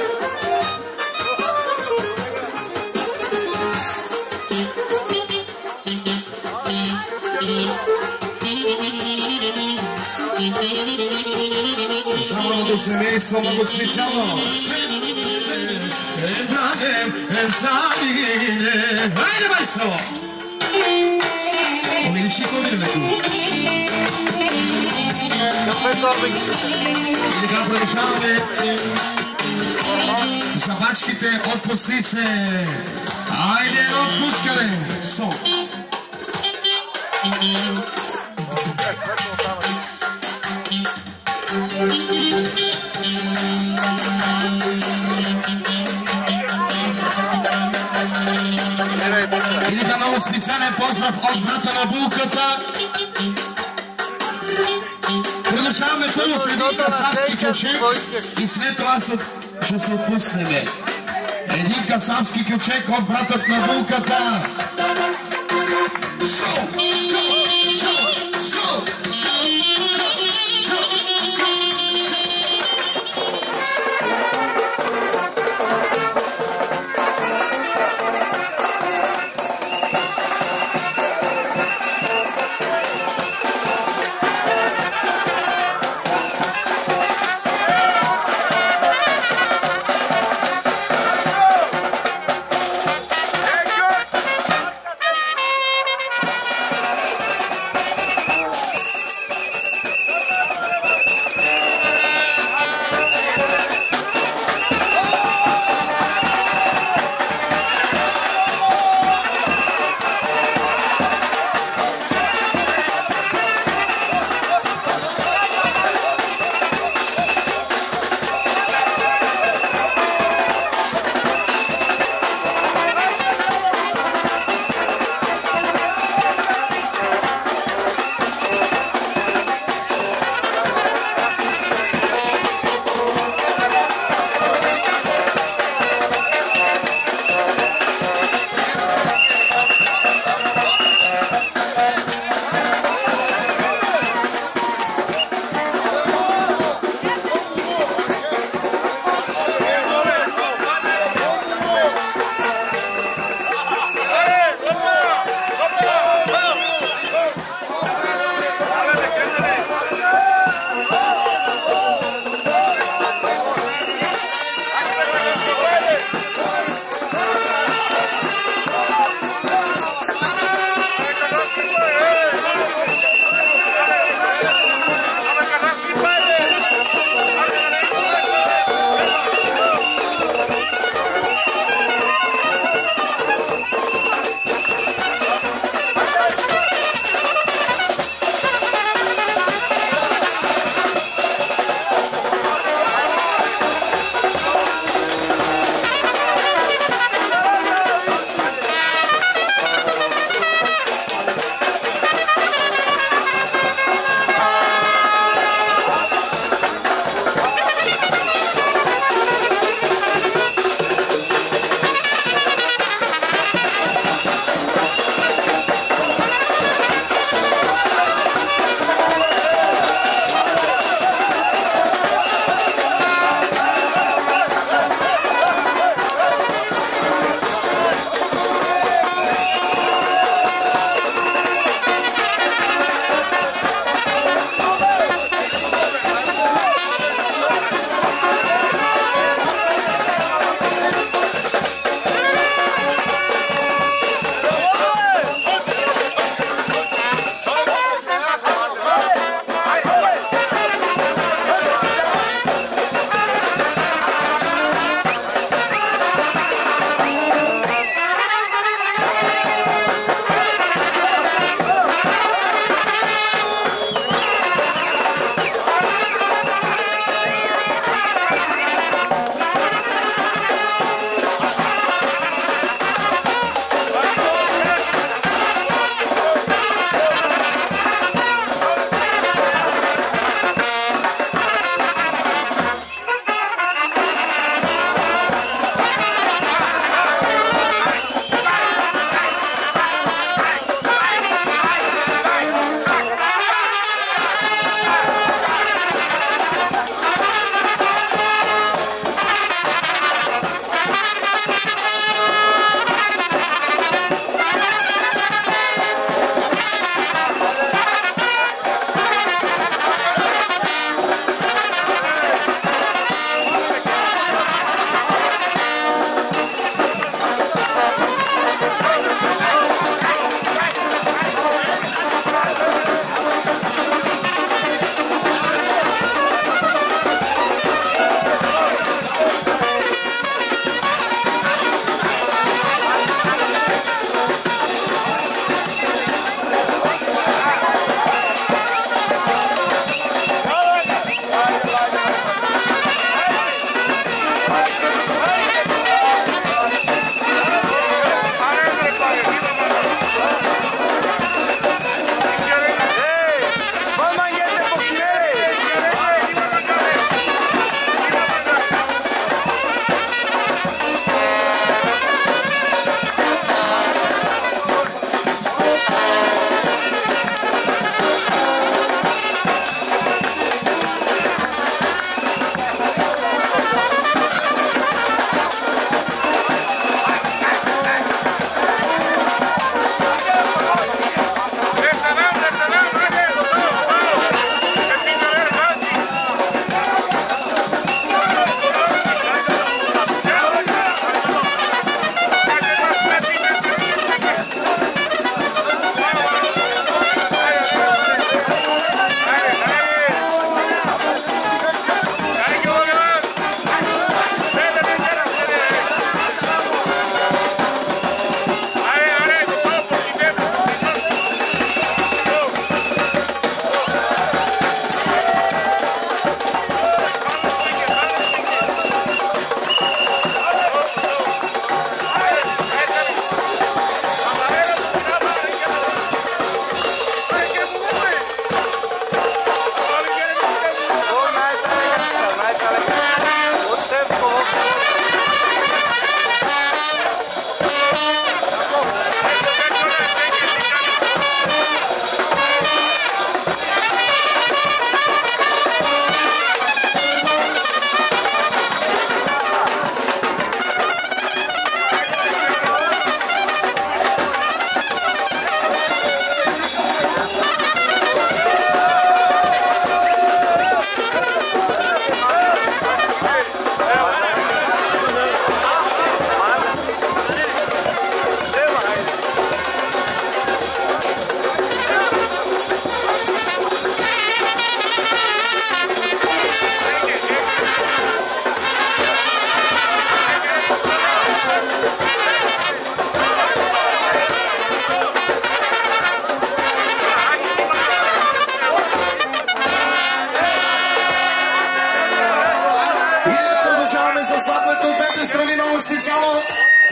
За младото семейство много специално. Ебрагем, ебсалине. Хайде, майстро! Увеличи по-вирмето. И така продължаваме. Забачките отпусни се. Айде, отпускане. Сон. И така много специален поздрав от брата на булката. Продължаваме първо с един кацапски кючек и след това ще се отпуснем. Един кацапски кючек от братът на булката. Шоу, шоу, шоу, шоу, шоу, шоу, шоу, шоу.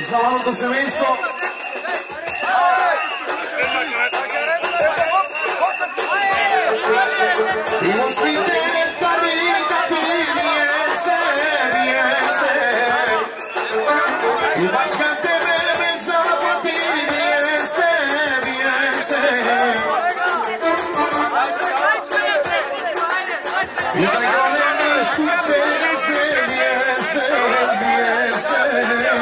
за малото семейство. Имамските тарикати вие сте, вие сте. И бачкате ме без заплати вие сте, вие сте. И така не ме скучили сте, вие сте, вие сте.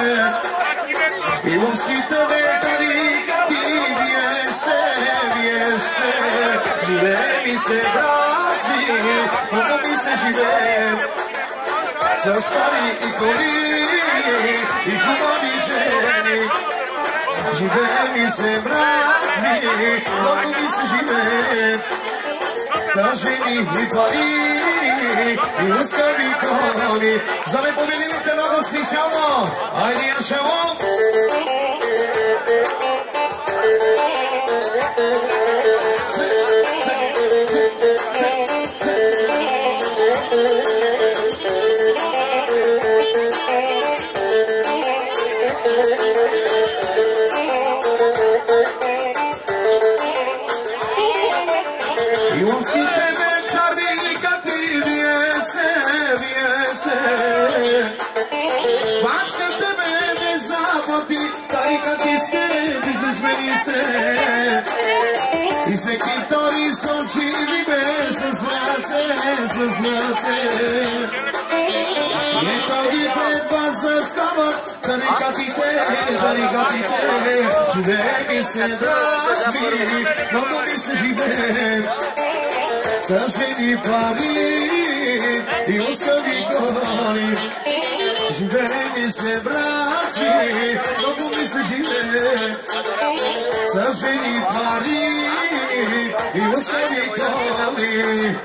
Имамските ме тарикати вие сте, вие сте. Живее ми се, брат ми, много ми се живее. С пари и коли, и хубави жени. Живее ми се, брат ми, много ми се живее. С жени и пари, и лъскави коли. За непобедимите много специално. Айде, Яшево! Имамските ме тарикати вие сте, вие сте. Бачкате ме без заплати, тарикати сте, бизнесмени сте. И всеки втори сочили ме с ръце, с ръце. Ето ги пред вас застават тарикатите, тарикатите. Живее ми се, брат ми, много ми се живее. С жени пари и лъскави коли. Живее ми се, брат ми, много ми се живее. С жени пари и лъскави коли.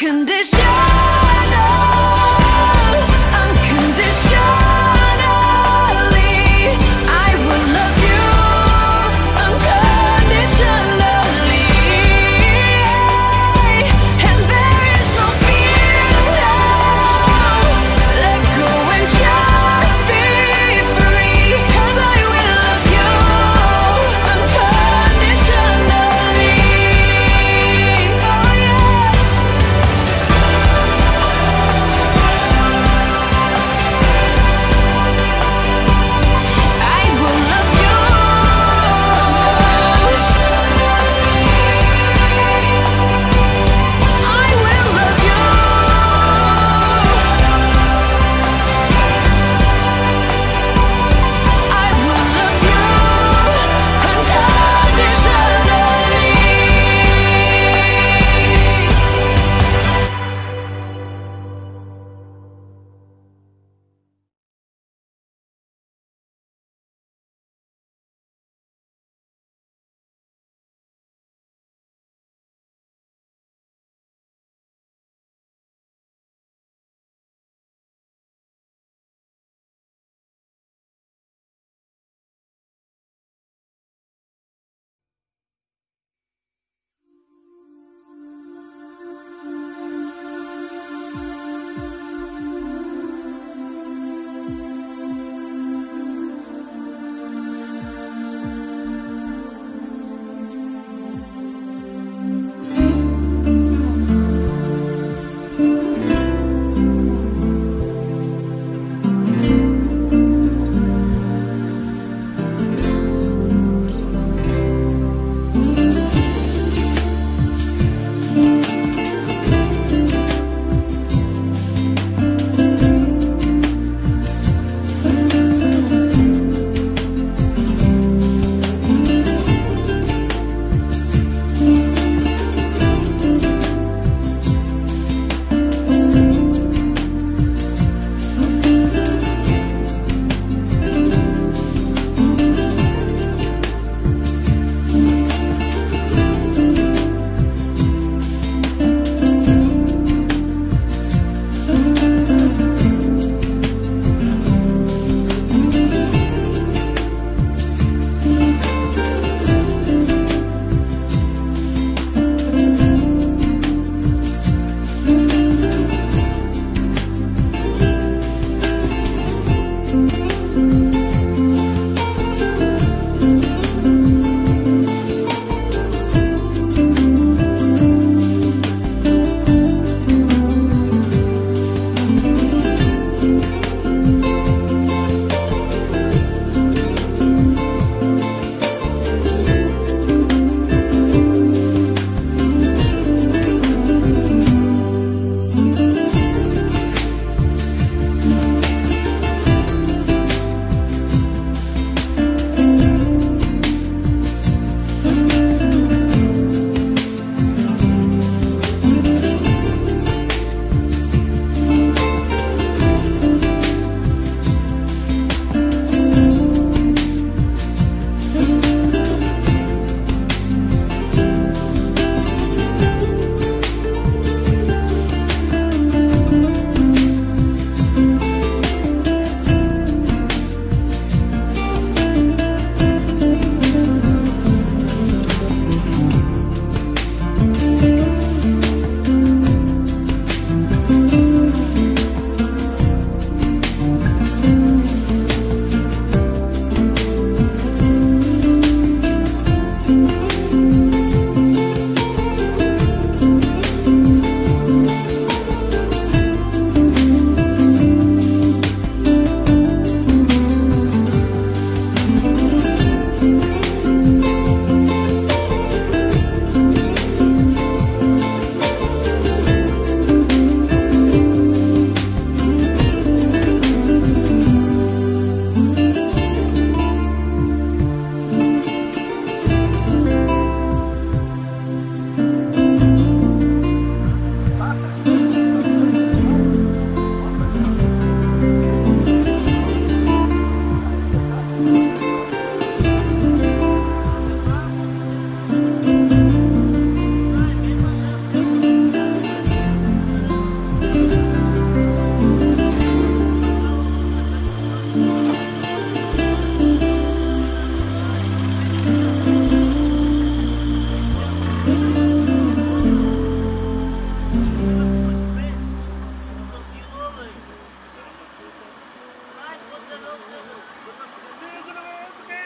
unconditionally. Oh yeah.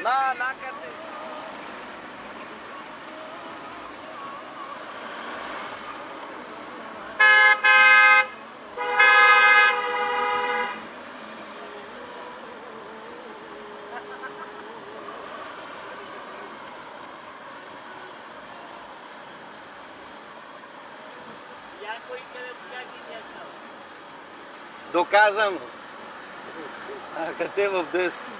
Na, nakate. Доказано. А къде в детство?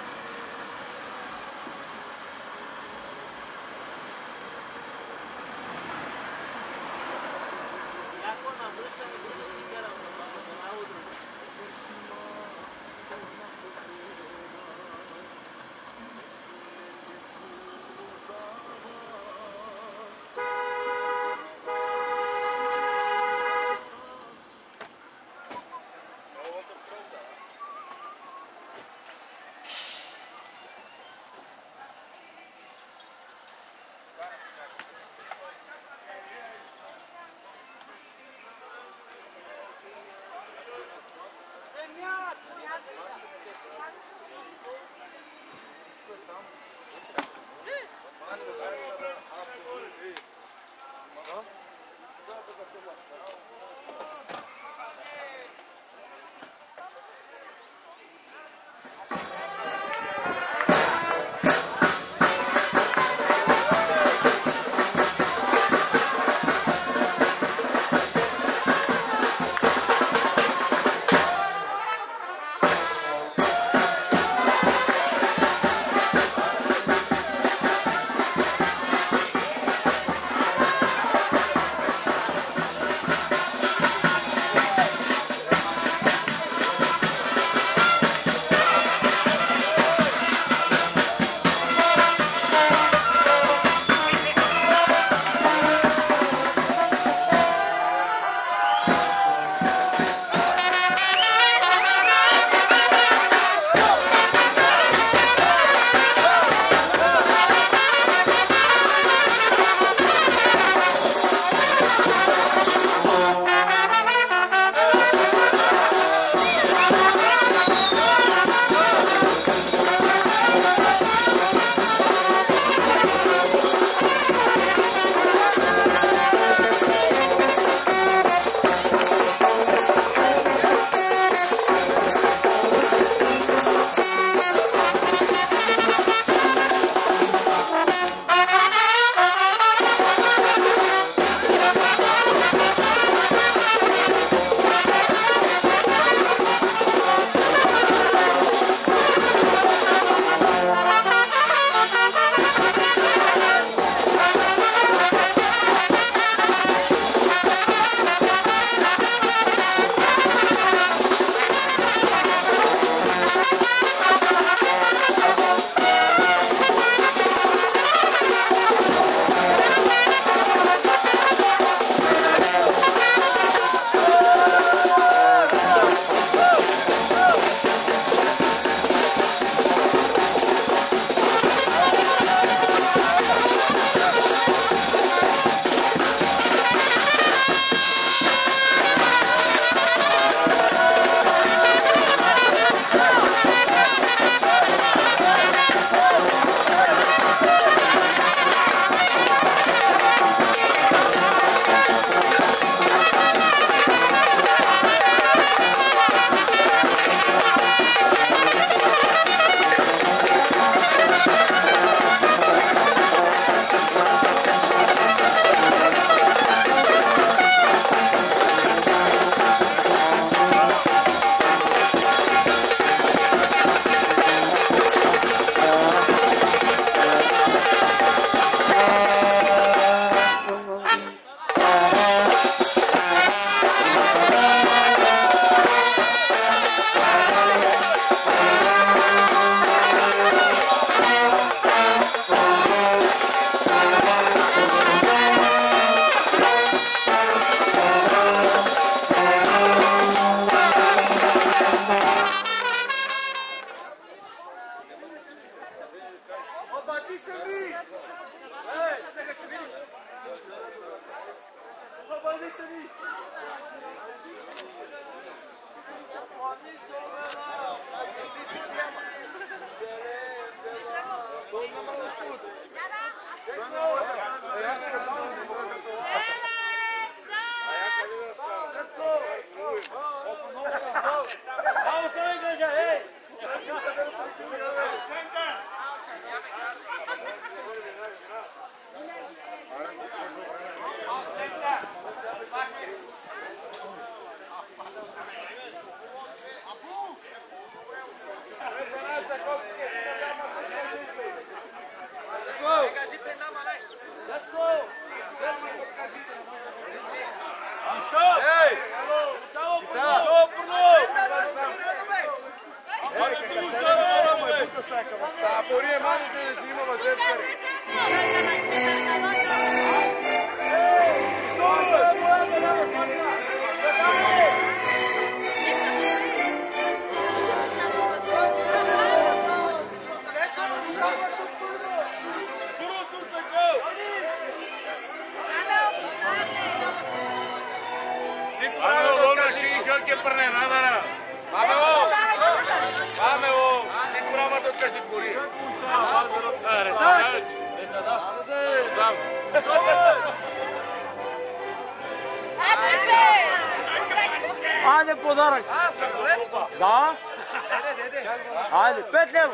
Ajde pодарък. Да? Ajde, пет лева.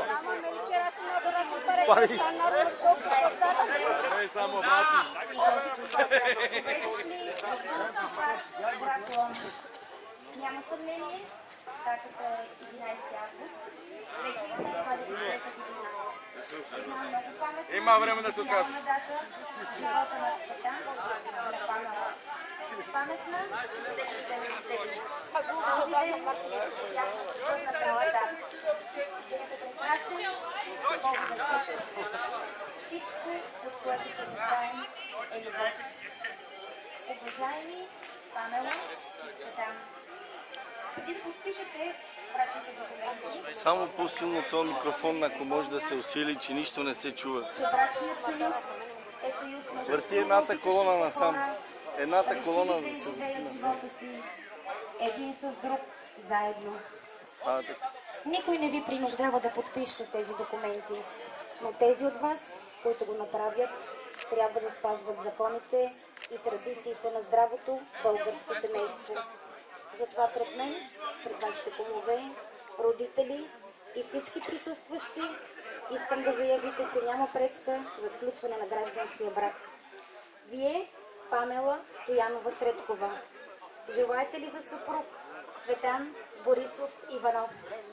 Пари. Само брати. Няма съмнение, датата е единайсети август две хиляди двадесет и трета година. Една много паметна, Има време да се отказва. дата в живота на света, на Памела. Паметна, защото сте родители. Този ден е тяхната късна пролета. Ще сте прекрасен, Бог да пише. Всичко, от което се нуждаем, е любов. Уважаеми Памела и Цветан, преди да подпишете брачните документи, Само по-силно този микрофон, ако може да се усили, че нищо не се чува. че брачният съюз е съюз между Върти едната колона насам. Едната колона да живеят живота си един с друг, заедно. А, така. Никой не ви принуждава да подпишете тези документи, но тези от вас, които го направят, трябва да спазват законите и традициите на здравото българско семейство. Затова пред мен, пред вашите кумове, родители и всички присъстващи, искам да заявите, че няма пречка за сключване на гражданския брак. Вие, Памела Стоянова Средкова, желаете ли за съпруг Цветан Борисов Иванов?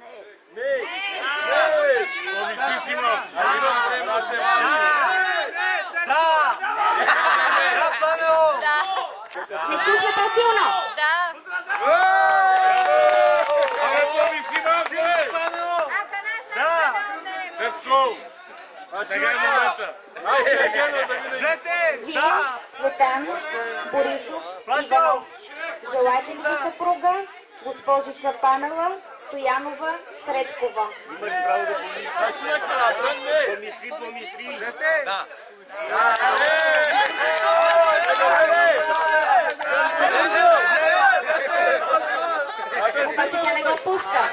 Не чухме по-силно! Да! Вие, Цветан Борисов Иванов, желаете ли за съпруга госпожица Памела Стоянова Средкова? Имаш право да помислиш. Помисли, помисли. Да. Обаче тя не го пуска.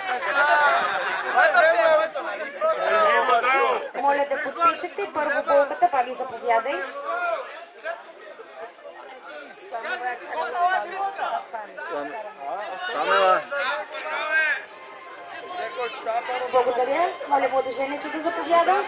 Моля да подпишете първо булката, баби, заповядай. Памела. Благодаря. Моля младоженето да заповяда.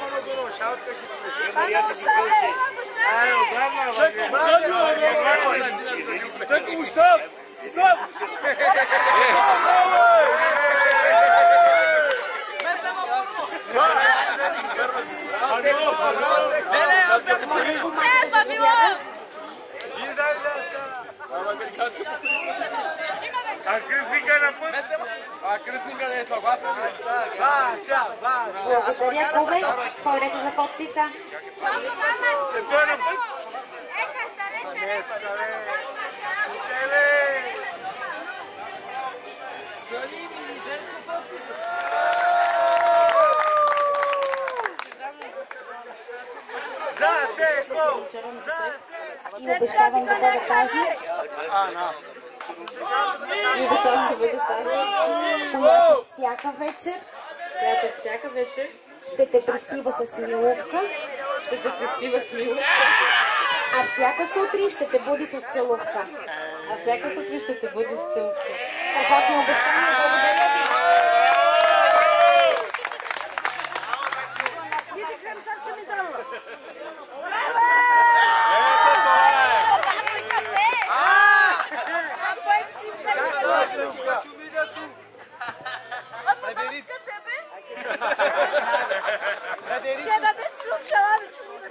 А кръстника на път? А кръстника не е съгласен. Благодаря, Кубе. Ходете за подписа. Той е на път? И обещавам да бъда тази, и обещавам да бъда тази, която всяка вечер, която всяка вечер ще те приспива с милувка, ще те приспива с милувка, а всяка сутрин ще те буди с целувка. А всяка сутрин ще те буди с целувка. Страхотно обещание, благодаря ви! Че даде си лучалави,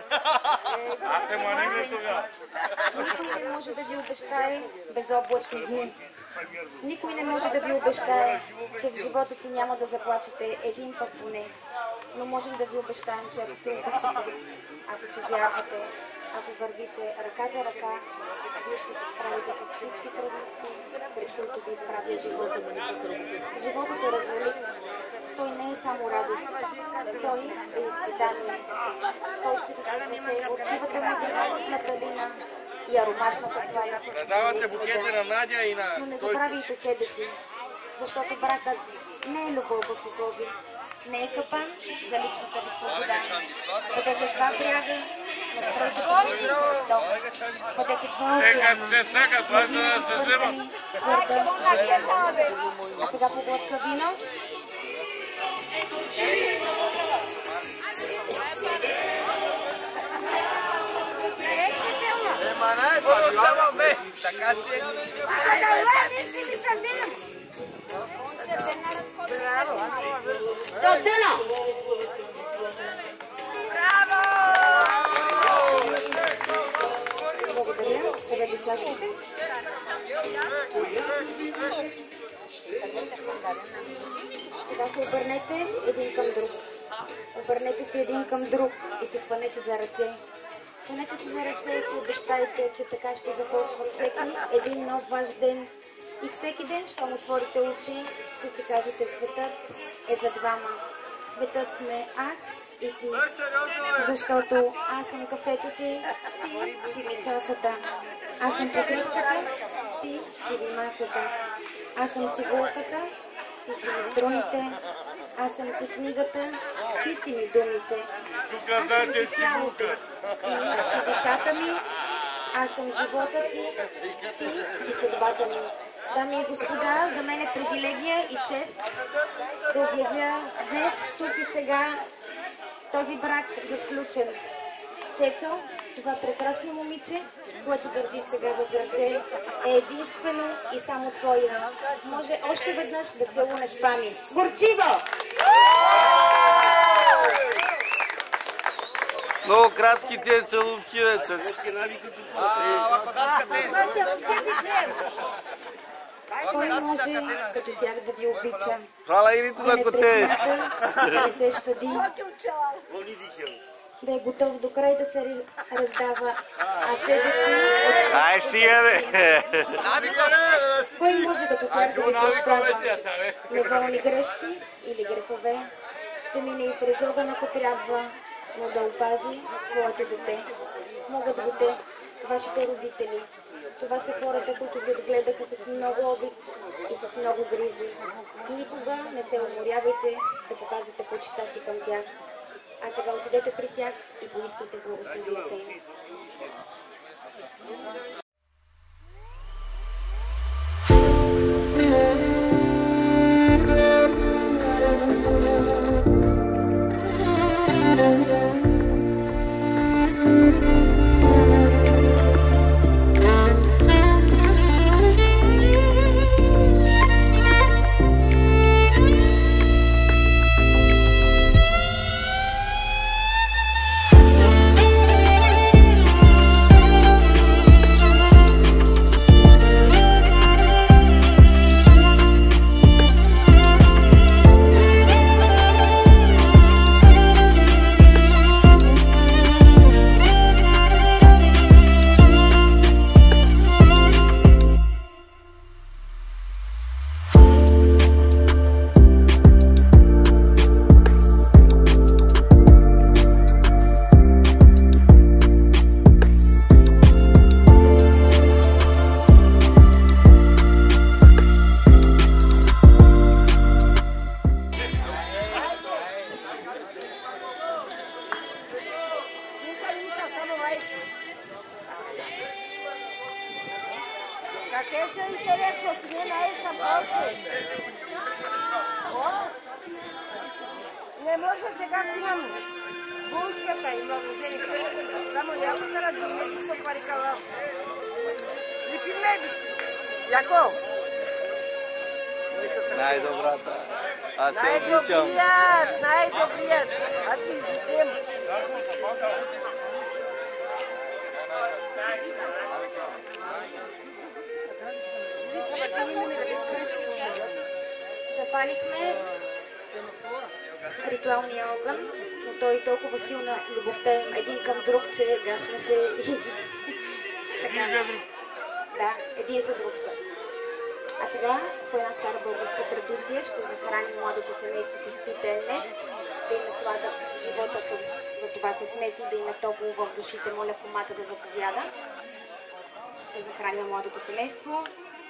Никой не може да ви обещае безоблачни дни. Никой не може да ви обещае, че в живота си няма да заплачете един път поне. Но можем да ви обещаем, че ако се обичате, ако се вярвате, ако вървите ръка за ръка, вие ще се справите с всички трудности, пред които ви изправя живота. Животът е разнолик. Той не е само радост. Той е изпитание. Той ще ви принесе горчивата мъдрост на предина и ароматната сладост. Предавате букети на Надя и на... Но не забравяйте себе си, защото бракът не е любов-любови, не е капан за личната ви свобода. Бъдете два бряга, настройте по-един дом. Бъдете два океана, мъгливи свързани, твърда земя. А сега по глътка вино. Така си е. Сега не си ли сърдим? Тотено! Браво! Благодаря. Събете чашките. Сега се обърнете един към друг. Обърнете се един към друг и се хванете за ръце. Хванете се за ръце и си обещайте, че така ще започва всеки един нов ваш ден. И всеки ден, щом отворите очи, ще си кажете: светът е за двама. Светът сме аз и ти. Защото аз съм кафето ти, ти си ми чашата. Аз съм покривката, ти си ми масата. Аз съм цигулката, ти си ми струните. Аз съм ти книгата, ти си ми думите. Аз съм ти тялото, ти си душата ми. Аз съм живота ти, ти си съдбата ми. Дами и господа, за мен е привилегия и чест да обявя днес, тук и сега, този брак за сключен. Цецо, това прекрасно момиче, което държи сега в ръце, е единствено и само твое. Може още веднъж да целунеш пами. Горчиво! Много кратки тия целувки, бе, Цецо. Кой може като тях да ви обича? Прала и рито на коте. Да не се щади. Да е готов до край да се раздава, а себе си... Ай, стига, бе! Кой може като тях да ви прощава? Неволни грешки или грехове? Ще мине и през огън, ако трябва, но да опази своето дете. Могат го те, вашите родители. Това са хората, които ви отгледаха с много обич и с много грижи. Никога не се уморявайте да показвате почита си към тях. А сега отидете при тях и поискайте благословията им. те са интересно, си не наеста просто. Не може сега снимам булката и младоженика. Само няколко ради са парикала. Липиме ли? Яко? Най-добрата. Аз се обичам. Най-добрият, най-добрият. А че излипим. Запалихме ритуалния огън, но той толкова силна любовта им един към друг, че гаснеше и... Един за друг. Да, един за друг са. А сега, по една стара българска традиция, ще захраним младото семейство с питен мед, да им насладат живота с за това се смети, да им е топло в душите. Моля кумата да заповяда. Да захраним младото семейство.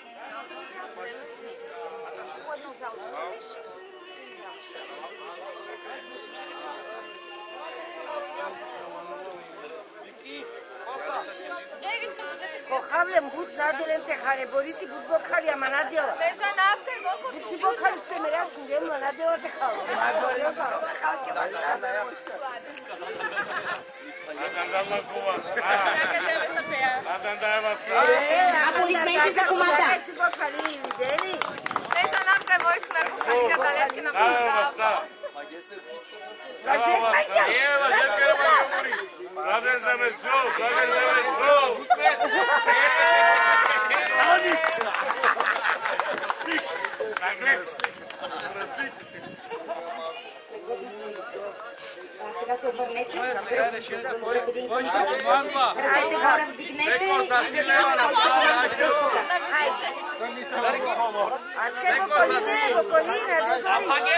Кохавлям, буд наделен те харе, Бориси буд бокали, ама надела. Бежа навка и боко Буд си бокали те меряш, но надела те хала. Ако измените за комата. Си бокали, видели? Бежа навка и бой сме бокали гадалетки на фонтава. Лъжек, майка! Ева, лъжек, майка, мори! Раден за месо, раден за месо! Ани! Наглец! Сега се обърнете, за да видим към друг. Ръцете горе вдигнете и да видим на къщата. Ачка е боколине, боколине, да зори.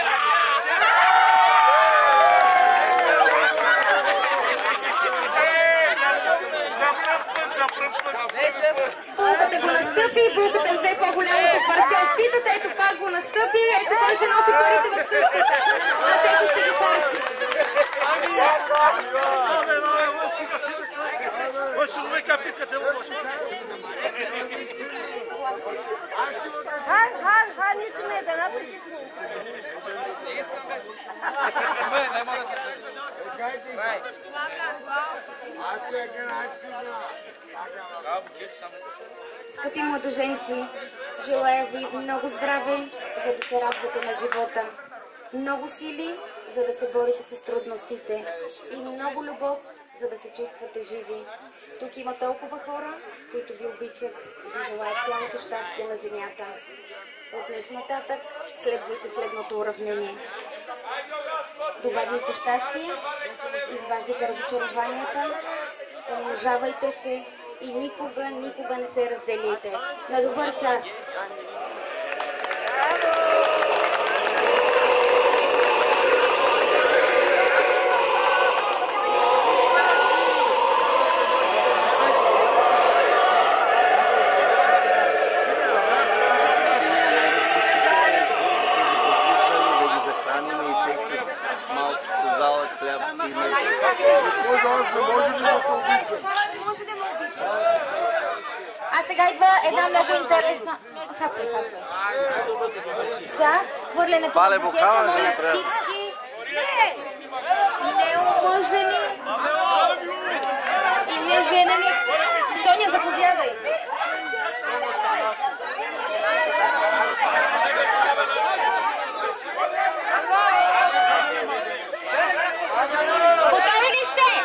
Булката го настъпи, булката взе по-голямото парче от питата, ето пак го настъпи, ето той ще носи парите в къщата, а тето ще ги харчи. Хар, хар, хар, нито ме да напритисни. Скъпи младоженци, желая ви много здраве, за да се радвате на живота, много сили, за да се борите с трудностите и много любов, за да се чувствате живи. Тук има толкова хора, които ви обичат и ви желаят цялото щастие на земята. От днес нататък следвайте следното уравнение. Добавяйте щастие, изваждайте разочарованията, умножавайте се и никога, никога не се разделите. На добър час! А сега идва една много интересна част, хвърлянето на букета. Моля всички неомъжени и неженени. Соня, заповядай. Готови ли сте?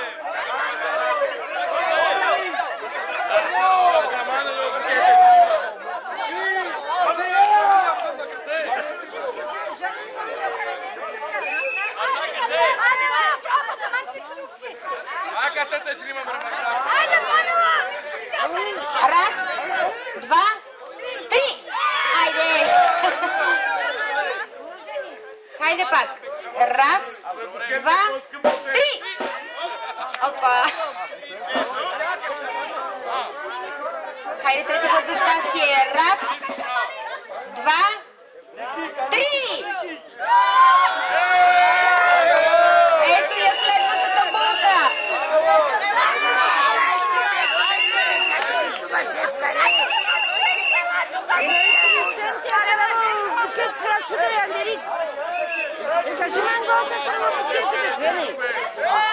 Раз, два, три. Хайде! Хайде пак. Раз, два, три. Опа! Хайде трети път за щастие. Раз, два, три. Ето я следващата булка. Senti, avevo che braccio delle anderì. E facevamo un po' che stavo bucchietto per bene.